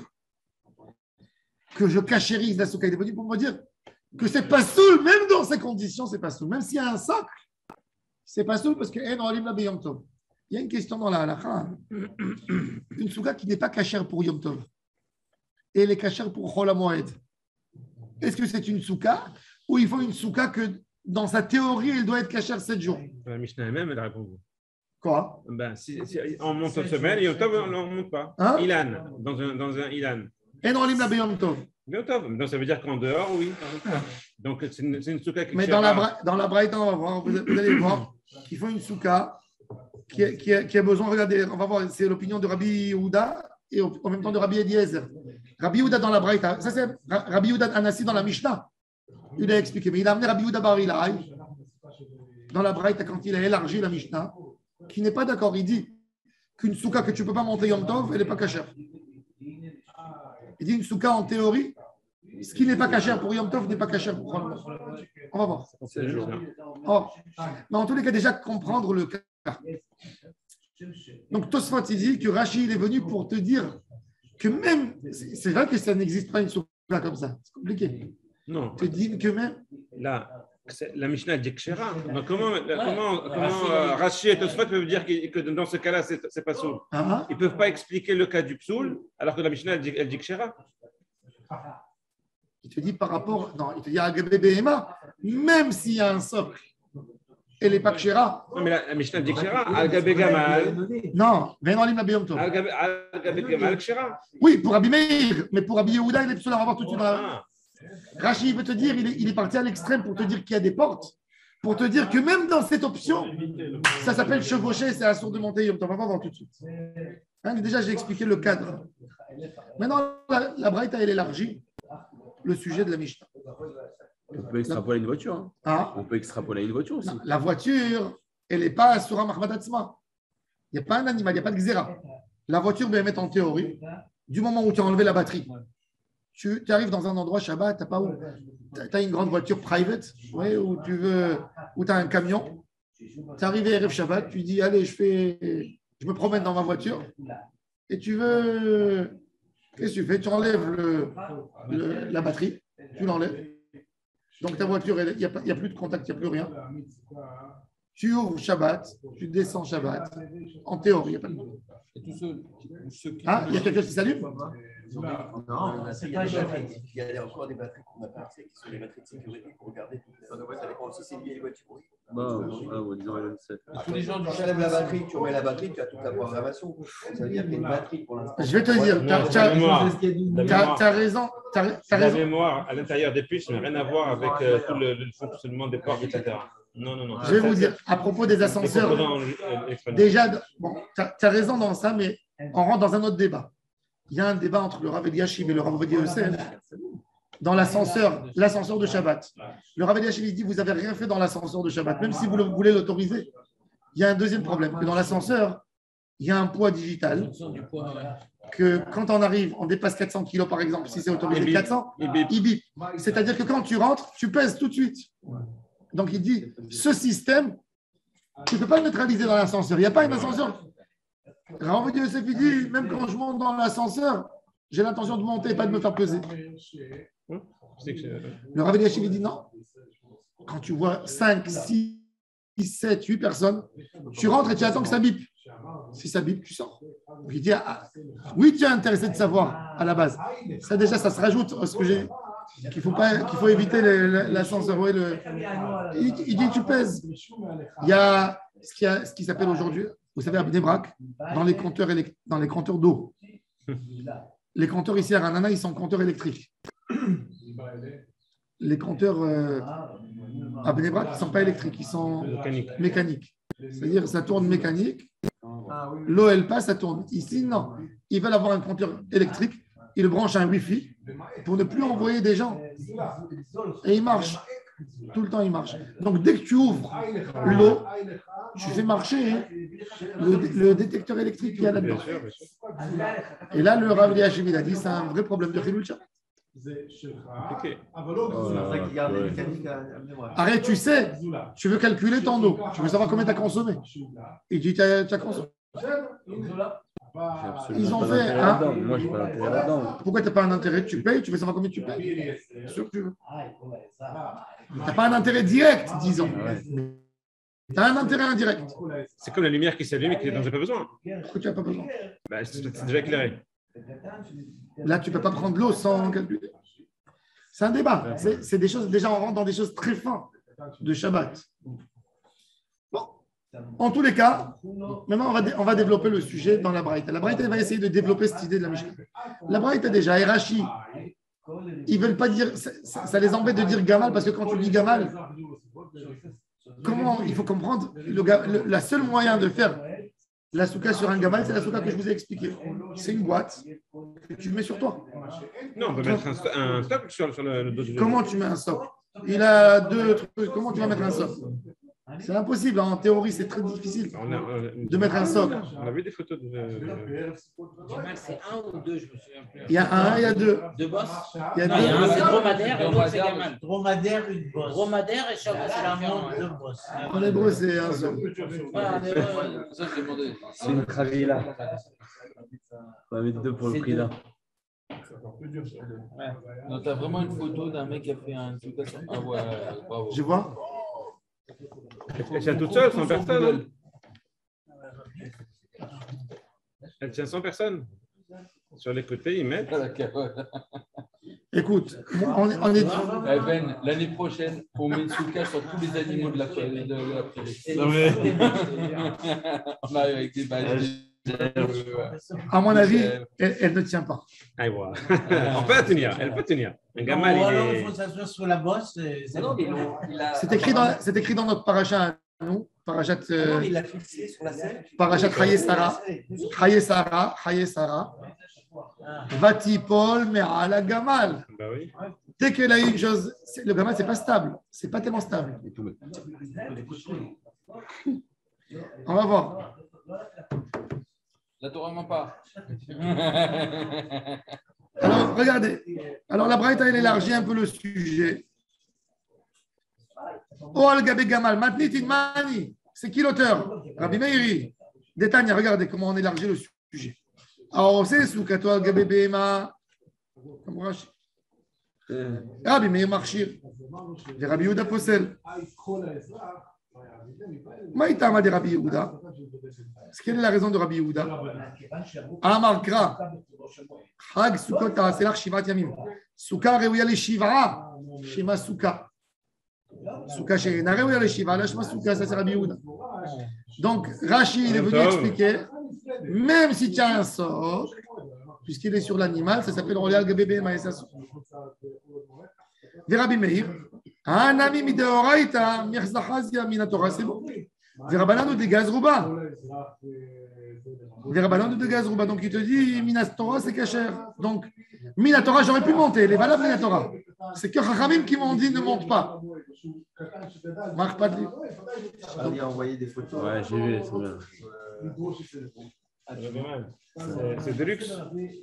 que je cachérise la souka, il est venu pour me dire que c'est pas soul, même dans ces conditions, c'est pas soul. Même s'il y a un socle, c'est pas soul parce que eh, non, Alim la Yom Tov. Il y a une question dans la halakha, une souka qui n'est pas cachère pour Yom Tov et elle est cachère pour Chol HaMoed. Est-ce que c'est une souka ou il faut une souka que dans sa théorie, il doit être cachère sept jours? La Mishnah elle-même, elle répond. Quoi? Ben, si, si on monte une semaine, et Yom Tov, on ne monte pas. Hein? Ilan, dans un, dans un Ilan. Et non, l'imla Yom Tov. Yom Tov, donc ça veut dire qu'en dehors, oui. Donc c'est une, c'est une souka qui Mais dans la, bra- dans la Braïta, on va voir, vous, vous allez voir qu'il faut une souka qui a, qui, a, qui a besoin, regardez, on va voir, c'est l'opinion de Rabbi Yehuda et au, en même temps de Rabbi Eliezer. Rabbi Yehuda dans la Braïta, ça c'est Rabbi Yehuda Anassi dans la Mishnah. Il a expliqué, mais il a amené Rabbi Yehuda Bar Ilai dans la Braïta quand il a élargi la Mishnah, qui n'est pas d'accord. Il dit qu'une souka que tu ne peux pas monter Yom Tov, elle n'est pas cachère. Il dit une souka en théorie, ce qui n'est pas cachère pour Yom Tov n'est pas cachère pour Yom Tov. On va voir. Oh. Mais en tous les cas, déjà comprendre le cas. Donc Tosfot il dit que Rashi il est venu pour te dire que même, c'est vrai que ça n'existe pas une souka comme ça. C'est compliqué. Non. Te dis que même. Là, la Mishnah dit Kshera. Donc comment, comment, comment euh, Rashi et Tosfot peuvent dire que, que dans ce cas-là, c'est, c'est pas soul? Ah, Ils ne peuvent pas expliquer le cas du psoul, alors que la Mishnah, elle dit, elle dit Kshera. il te dit par rapport. Non, il te dit à Behema, même s'il y a un socle, elle n'est pas Kshera. Non, mais la, la Mishnah dit Kshera. Al-Gabe Gamal. Non, Venalim la Beyom Tov. Al-Gabe Gamal Kshera. Oui, pour Rabbi Meir, mais pour Rabbi Yehuda, il est psoul à revoir tout de suite. Ah. Rashi veut te dire, il est, il est parti à l'extrême pour te dire qu'il y a des portes, pour te dire que même dans cette option, ça s'appelle chevaucher, c'est assourd de monter Yom Tov. On va voir tout de suite. Hein, déjà, j'ai expliqué le cadre. Maintenant, la, la Braïta, elle élargit le sujet de la Mishnah. On peut extrapoler une voiture. Hein. Ah, On peut extrapoler une voiture aussi. la voiture, elle n'est pas sur un Mahmadatzma. Il n'y a pas un animal, il n'y a pas de xéra. La voiture, bien mettre en théorie, du moment où tu as enlevé la batterie, tu, tu arrives dans un endroit Shabbat, tu n'as pas où. Tu as une grande voiture private, ouais, où tu veux, où tu as un camion. Tu es arrivé à Shabbat, tu dis allez, je fais, je me promène dans ma voiture. Et tu veux, qu'est-ce que tu fais? Tu enlèves le, le, la batterie, tu l'enlèves. Donc ta voiture, il n'y a, a plus de contact, il n'y a plus rien. Tu ouvres Shabbat, tu descends Shabbat. En théorie, il n'y a pas de. Et tous ceux, ceux qui... Ah, il y a quelque chose qui s'allume? Non, C'est pas batterie. Il y a encore des batteries qu'on n'a pas accès, qui sont les batteries de sécurité pour regarder. Ça dépend aussi si c'est lié les voitures. Bah, ah, ouais, disons, même sept. tous les gens du Quand tu enlèves la batterie, tu remets la batterie, tu as toute la programmation. Ça veut dire qu'il y a une batterie pour l'instant. Je vais te dire, Non, tu as, la mémoire. La t'as- mémoire. t'as raison. T'as, t'as La raison. mémoire à l'intérieur des puces n'a rien à voir avec euh, tout le, le fonctionnement des portes, et cetera. Non, non, non. Je vais vous dire, à propos des Les ascenseurs, composants, euh, électroniques. déjà, bon, tu as raison dans ça, mais on rentre dans un autre débat. Il y a un débat entre le Rav Eliashib et le Rav Ovadia Yosef dans l'ascenseur, l'ascenseur de Shabbat. Le Rav Eliashib il dit vous n'avez rien fait dans l'ascenseur de Shabbat, même si vous le- voulez l'autoriser. Il y a un deuxième problème, que dans l'ascenseur, il y a un poids digital, du poids. ouais. que quand on arrive, on dépasse quatre cents kilos par exemple, si c'est Il autorisé bip. quatre cents, Il bip. il bip. C'est-à-dire que quand tu rentres, tu pèses tout de suite. Donc il dit, ce système, tu ne peux pas le neutraliser dans l'ascenseur. Il n'y a pas un ascenseur. Rav Ovadia Yosef il dit, même quand je monte dans l'ascenseur, j'ai l'intention de monter et pas de me faire peser. C'est que c'est- Le Rav Eliashib il dit non. Quand tu vois cinq, six, sept, huit personnes, tu rentres et tu attends que ça bip. Si ça bip, tu sors. Donc il dit, ah, oui, tu es intéressé de savoir à la base. Ça déjà, ça se rajoute à ce que j'ai qu'il faut pas, qu'il faut éviter le- le- l'ascenseur. Ouais, le, il, il dit, tu pèses. Il y a ce qui, a- ce qui s'appelle aujourd'hui, vous savez, à Bnei Brak, dans les compteurs, élec- dans les compteurs d'eau. Les compteurs ici à Ranana, ils sont compteurs électriques. Les compteurs euh, à Bnei Brak, ils ne sont pas électriques, ils sont Mécanique. mécaniques. C'est-à-dire ça tourne mécanique, l'eau elle passe, ça tourne. Ici, non. Ils veulent avoir un compteur électrique, ils branchent un Wi-Fi pour ne plus envoyer des gens. Et il marche. Tout le temps, il marche. Donc, dès que tu ouvres l'eau, tu fais marcher hein, le, le détecteur électrique qu'il y a là-dedans. Bien sûr, bien sûr. Et là, le Rav Eliashib, il a dit c'est un vrai problème de Chilul Shabbat. Ok. C'est pour ça qu'il garde les mécaniques à à mémoire. Arrête, tu sais, tu veux calculer ton eau, tu veux savoir combien tu as consommé. Il dit tu as, tu as consommé. J'ai absolument Ils ont pas fait, d'intérêt hein. là-dedans. Moi, je n'ai pas d'intérêt là-dedans. Pourquoi tu n'as pas un intérêt? Tu payes, tu veux savoir combien tu payes. Bien sûr que tu veux. Tu n'as pas un intérêt direct, disons. Tu as un intérêt indirect. C'est comme la lumière qui s'allume et que- dont j'ai pas besoin. Pourquoi tu n'as pas besoin? Bah, c'est c'est déjà éclairé. Là, tu ne peux pas prendre l'eau sans calculer. C'est un débat. C'est, c'est des choses, déjà, on rentre dans des choses très fines de Shabbat. Bon. En tous les cas, maintenant, on va, dé- on va développer le sujet dans la Braïta. La Braïta va essayer de développer cette idée de la Mishnah. La Braïta, déjà, et Rashi, ils ne veulent pas dire, ça, ça- ça les embête de dire Gamal, parce que quand tu dis Gamal, comment il faut comprendre, le, ga- le- la seule moyen de faire la souka sur un Gamal, c'est la souka que je vous ai expliqué. C'est une boîte que tu mets sur toi. Non, on peut mettre un, sto- un stock sur, sur le, le dos du Comment tu mets un socle? Il a deux trucs. Comment tu vas mettre un socle? C'est impossible. En théorie, c'est très difficile On a, euh, de mettre un socle. On a vu des photos de. Gamal, c'est un ou deux, je me souviens plus. Il y a un, il y a deux. Deux bosses. Il y a Non, il y a un, deux. c'est dromadaire et l'autre, c'est gamal. Dromadaire, une bosse. Dromadaire et chameau, c'est la Chameau, différence. deux bosses. En hébreu, c'est un socle. Voilà, en hébreu, Ça, j'ai demandé. C'est une travilla. On va mettre deux pour le C'est prix deux. là. Non, t'as vraiment une photo d'un mec qui a fait un truc comme ça. Ah ouais, bravo. Je vois. Elle tient toute seule, sans personne. Elle tient sans personne. Sur les côtés, ils mettent. Ah, d'accord. Écoute, on, est- on est. Eh Ben, l'année prochaine, on met une souka sur tous les animaux de la prairie. De la prairie. Non, mais- On arrive avec des badges. À mon avis, elle, elle ne tient pas. Allez voir. On peut la tenir, elle peut tenir. Un gamin, Ou alors, il il est. faut s'asseoir sur la bosse. et c'est Non, bon. mais non, il a. C'est écrit dans, c'est écrit dans notre paracha, à nous, parachat, Non, euh, mais il l'a fixé sur la scène. parachat Chaye Sarah, Chaye Sarah, Chaye Sarah, Vati Paul, Me'ala Gamal. Bah oui. Dès qu'elle a une chose, c'est- le gamal, c'est pas stable, c'est pas tellement stable. Il faut mettre. On va voir. La Torah ment pas. Alors, regardez. Alors, la Braïta, elle élargit un peu le sujet. Oh, al-Gabé Gamal, Matnit Mani. C'est qui l'auteur? Rabbi Meiri. Détania, regardez comment on élargit le sujet. Alors, c'est Soukato al-Gabé Behema. Comme Rashi. Euh, Rabbi Meir Marchir. Et Rabbi Yehuda Possel. Maïtama de Rabbi Yehuda. Quelle est la raison de Rabbi Yehuda? Amar Kra. Hag Sukkot Ta'aselach Shivat Yamim. Souka Reuya le Shiva. Shema Souka. Souka Sheina Reuya le Shiva. Là, Shema Souka, ça c'est Rabbi Yehuda. Donc, Rashi, il est venu expliquer, même si tu as un socle, puisqu'il est sur l'animal, ça s'appelle Royal Gabébé Maïsa. Et Rabbi Meir. Un ami mideoraita, mirzachazia minatora, c'est bon. Verabanano de Gazrouba. Verabanano de Gazrouba. Donc il te dit Minatora, c'est cacher. Donc Minatora, j'aurais pu monter. Les valables Minatora. C'est que Chachamim qui m'ont dit ne monte pas. Marc pas de livre. Il a envoyé des photos. Ouais, j'ai vu, c'est bien. C'est pas mal. C'est- C'est de luxe.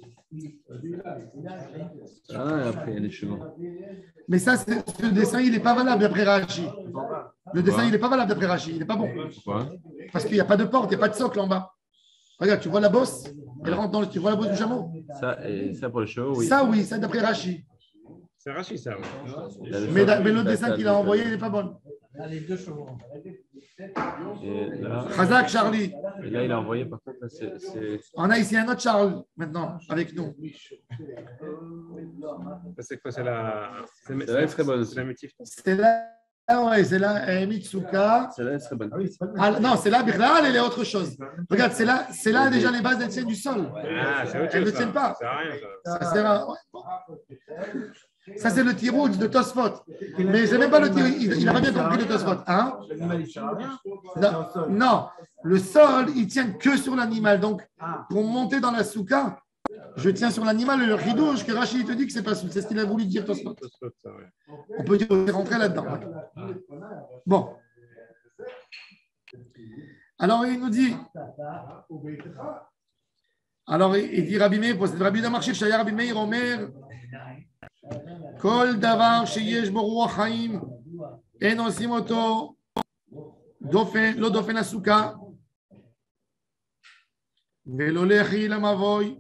Ah non, et après, il y a les chevaux. Mais ça, c'est- ce dessin, il n'est pas valable d'après Rashi. Le dessin, il n'est pas valable d'après Rashi. Il n'est pas bon. Pourquoi? Parce qu'il n'y a pas de porte, il n'y a pas de socle en bas. Regarde, tu vois la bosse? Elle rentre dans le. Tu vois la bosse du chameau? Ça, et ça pour les chevaux, oui. Ça, oui, ça d'après Rashi. C'est Rachid, ça. Ouais. T'as le Mais, socle, mais le t'as- dessin t'as- qu'il a t'as- envoyé, il n'est pas bon. Ah, les deux chevaux. Et là, Khazak, Charlie. et là, il a envoyé, par contre, là, c'est. c'est- On a ici un autre Charles maintenant avec nous. Ça, C'est quoi? C'est la. C'est Celle-là est très bonne. C'est la motif. C'est là, ah ouais, c'est là, euh, Mitsuka. Celle-là, elle serait bonne. Ah, non, c'est là, Birlal, elle est autre chose. Regarde, c'est là, c'est là déjà les bases, elles tiennent du sol. Ah, c'est autre Elles ne chose. tiennent ça. pas. Ça sert à rien, ça. Ça, sert à- ouais, bon. Ça, c'est le tiroud de Tosfot. Mais c'est même pas le tiroud, il n'a pas bien compris le Tosfot. Hein? L'animal, il sert à rien. Non, non, le sol, il tient que sur l'animal. Donc, pour monter dans la souka, je tiens sur l'animal. Le ridouche que Rachid te dit que c'est pas sous. C'est ce qu'il a voulu dire, Tosfot. Ça, ouais. On peut dire qu'on est rentré là-dedans. ouais. Bon. Alors, il nous dit. Alors, il il dit Rabbi Meir, pour cette Rabbi Yehuda Marchir, Shaya Rabbi Meir Omer, Kol davar sheyesh bo ruach chaim, en osim oto, dofen, lo dofen asuka, velo lechi la mavoy,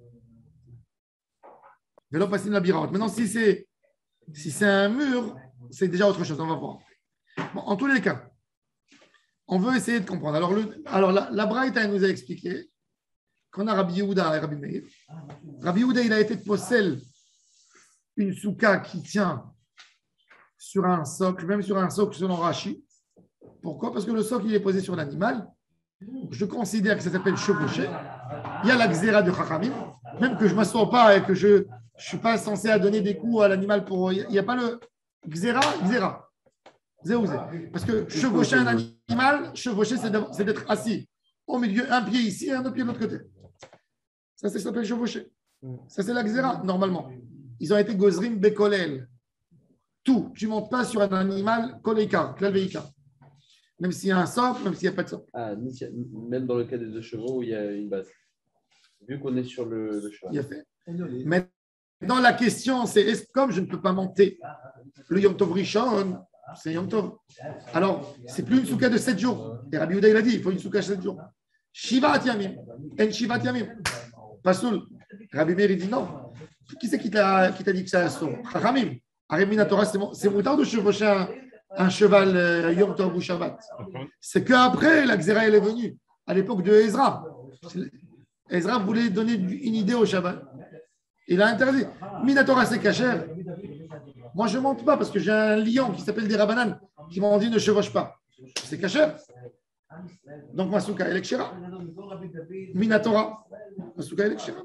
velo pasim la biraot. Maintenant, si c'est si c'est un mur, c'est déjà autre chose, on va voir. Bon, en tous les cas, on veut essayer de comprendre. Alors, le, alors la, la Braïta elle nous a expliqué qu'on a Rabbi Yehuda et Rabbi Meir. Rabbi Yehuda, il a été possède une souka qui tient sur un socle, même sur un socle selon Rashi. Pourquoi? Parce que le socle, il est posé sur l'animal. Je considère que ça s'appelle chevaucher. Il y a la xéra de Chachamim. Même que je ne m'assois pas et que je ne suis pas censé à donner des coups à l'animal pour. Il n'y a pas le xéra, xéra. Zé ou zé. Parce que chevaucher un animal, chevaucher, c'est d'être assis au milieu, un pied ici et un autre pied de l'autre côté. Ça, ça s'appelle chevaucher. Ça, c'est la xéra, normalement. Ils ont été gozrim bekolel. Tout. Tu ne montes pas sur un animal koleika, klalveika. Même s'il y a un socle, même s'il n'y a pas de socle. Ah, même dans le cas des deux chevaux où il y a une base. Vu qu'on est sur le, le cheval. Il a fait. Maintenant, la question, c'est est-ce comme je ne peux pas monter le Yom Tov Rishon, c'est Yom Tov. Alors, c'est plus une souka de sept jours. Et Rabbi Yehuda, il a dit, il faut une souka de sept jours. Shivat Yamim. En Shivat Yamim. Pasoul. Rabbi Meir, il dit non. Qui c'est qui t'a dit que c'est un saut? Chachamim. Arémina Torah, c'est moutard de chevaucher un, un cheval euh, Yom Tov ou Shabbat. C'est qu'après, la Xéra, elle est venue. À l'époque de Ezra. Ezra voulait donner une idée au Shabbat. Il a interdit. Minatora, c'est cachère. Moi, je ne monte pas parce que j'ai un lion qui s'appelle des Rabanan qui m'ont dit ne chevauche pas. C'est cachère. Donc, Masuka, elle est kshera. Minatora. Masuka, elle est kshera.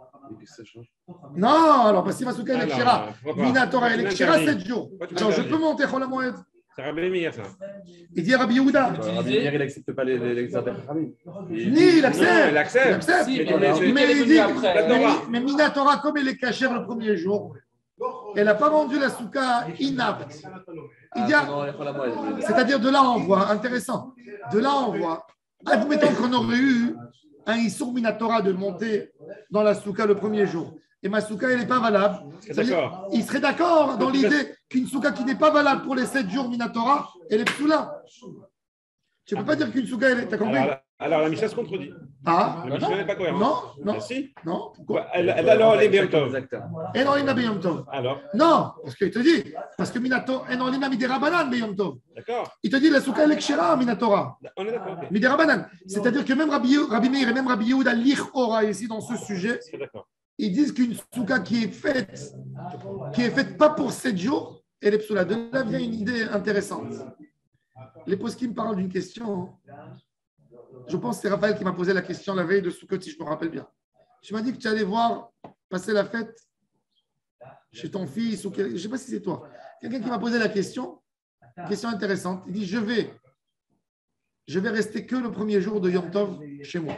Non, alors, parce que Masuka, elle est kshera. Minatora, elle est kshera sept jours. Alors, je peux monter Chol HaMoed. C'est Rabbi Meir, ça. Il dit à Rabbi Yehuda. Rabbi Meir, il n'accepte pas les, les, les exercices de Chachamim. Ni, il accepte. Non, il accepte. Il accepte. Si, mais, mais, mais il dit, après. mais, mais Minatora, comme elle est cachère le premier jour, elle n'a pas rendu la souka inapte. Il dit, c'est-à-dire de là on voit, intéressant, de là on voit, admettons qu'on aurait eu un Issour Minatora de monter dans la souka le premier jour. Et ma souka, elle n'est pas valable. Il serait d'accord dans l'idée qu'une souka qui n'est pas valable pour les sept jours Minatora, elle est psoula. Tu ne peux pas dire qu'une souka, elle est. T'as compris? Alors, alors la Mishnah se contredit. Ah, la Mishnah n'est pas cohérente. Non, non. Ah, si. Non, pourquoi? Elle, elle, alors, elle est bien Tov. Et non, il n'a Beyom Tov. Alors? Non, parce qu'il te dit, parce que Minato, et non, il n'a mis des Rabanan, Beyom Tov. D'accord. Il te dit la souka, elle est kshera, Minatora. On est d'accord. Okay. Mais des Rabanan. C'est-à-dire que même Rabbi, Rabbi Meir et même Rabbi Yehuda, l'Ichora ici dans ce sujet, ils disent qu'une souka qui est faite, qui est faite pas pour sept jours, elle est psoula. De là vient une idée intéressante. Les poskim parlent d'une question. Je pense que c'est Raphaël qui m'a posé la question la veille de Soukot, si je me rappelle bien. Tu m'as dit que tu allais voir passer la fête chez ton fils, ou quel... je ne sais pas si c'est toi. Quelqu'un qui m'a posé la question, question intéressante. Il dit, je vais, je vais rester que le premier jour de Yom Tov chez moi.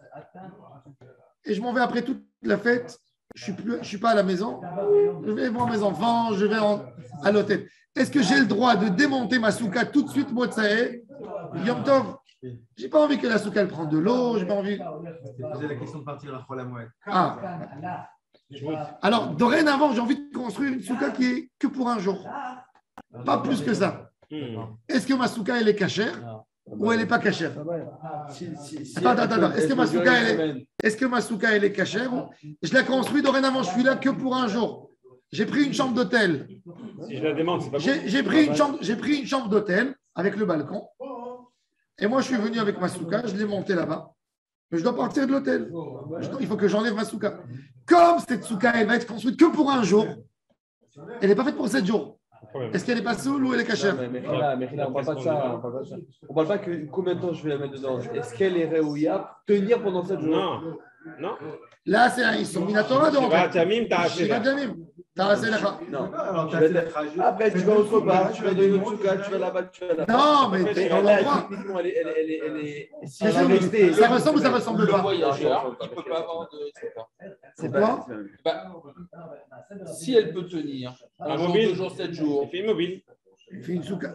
Et je m'en vais après toute la fête. Je ne suis pas à la maison. Je vais voir mes enfants, je vais en... à l'hôtel. Est-ce que j'ai le droit de démonter ma souka tout de suite, Motsae, Yom Tov? J'ai pas envie que la souka elle prenne de l'eau, j'ai pas envie. J'ai la question de partir à Chol HaMoed. Ah. Alors, dorénavant, j'ai envie de construire une souka qui est que pour un jour. Pas plus que ça. Est-ce que ma souka elle est cachère ou elle n'est pas cachère? Attends, attends, attends. Est-ce que ma souka elle est, est-ce que ma souka elle est cachère? Je la construis dorénavant, je suis là que pour un jour. J'ai pris une chambre d'hôtel. Si je la demande, c'est pas bon. J'ai, j'ai pris une chambre, j'ai pris une chambre d'hôtel avec le balcon. Et moi, je suis venu avec ma souka, je l'ai montée là-bas. Mais je dois partir de l'hôtel. Il faut que j'enlève ma souka. Comme cette souka, elle va être construite que pour un jour, elle n'est pas faite pour sept jours. Est-ce qu'elle est pas soule ou elle est cachère? On ne parle pas de ça. On ne parle pas que combien de temps je vais la mettre dedans. Est-ce qu'elle est réouïa tenir pendant sept jours? Non. Non. Là, c'est un Issour Minatora de rentrer. Non. Après, tu vas autre part, tu vas dans une autre souka, tu vas là-bas, tu vas là-bas. Non, mais t'es dans l'endroit. Elle est, elle est, elle est, elle est... Si ça, ressemble, ça ressemble ou ça ressemble pas? Voyageur, il ne peut pas avoir de souka. C'est quoi? Bah, si elle peut tenir un jour, deux jours, sept jours. Il fait immobile. Il fait une souka.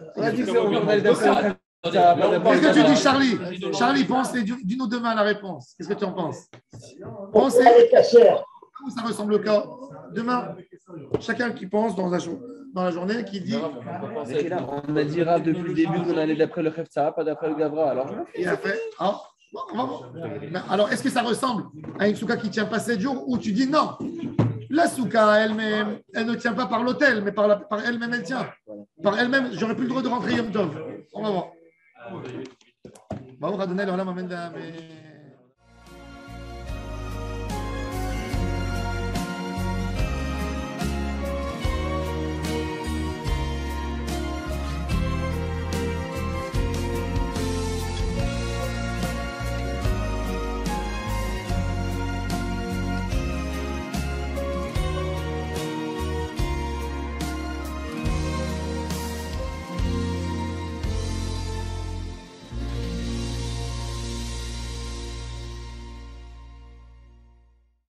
Qu'est-ce que tu dis, Charlie? Charlie, pense d'une ou deux mains à la réponse. Qu'est-ce que tu en penses? Pensez. Où ça ressemble au cas? Demain, chacun qui pense dans la, dans la journée, qui dit. On a dit Rav depuis le début qu'on allait d'après le Khefza, pas d'après le Gavra. Alors, il a fait. Ah, bon, on va voir. Alors, est-ce que ça ressemble à une souka qui ne tient pas sept jours ou tu dis non? La souka elle-même, elle ne tient pas par l'hôtel, mais par, la, par elle-même, elle tient. Par elle-même, j'aurais plus le droit de rentrer Yom Tov. On va voir. Bah, on va donner leur lame à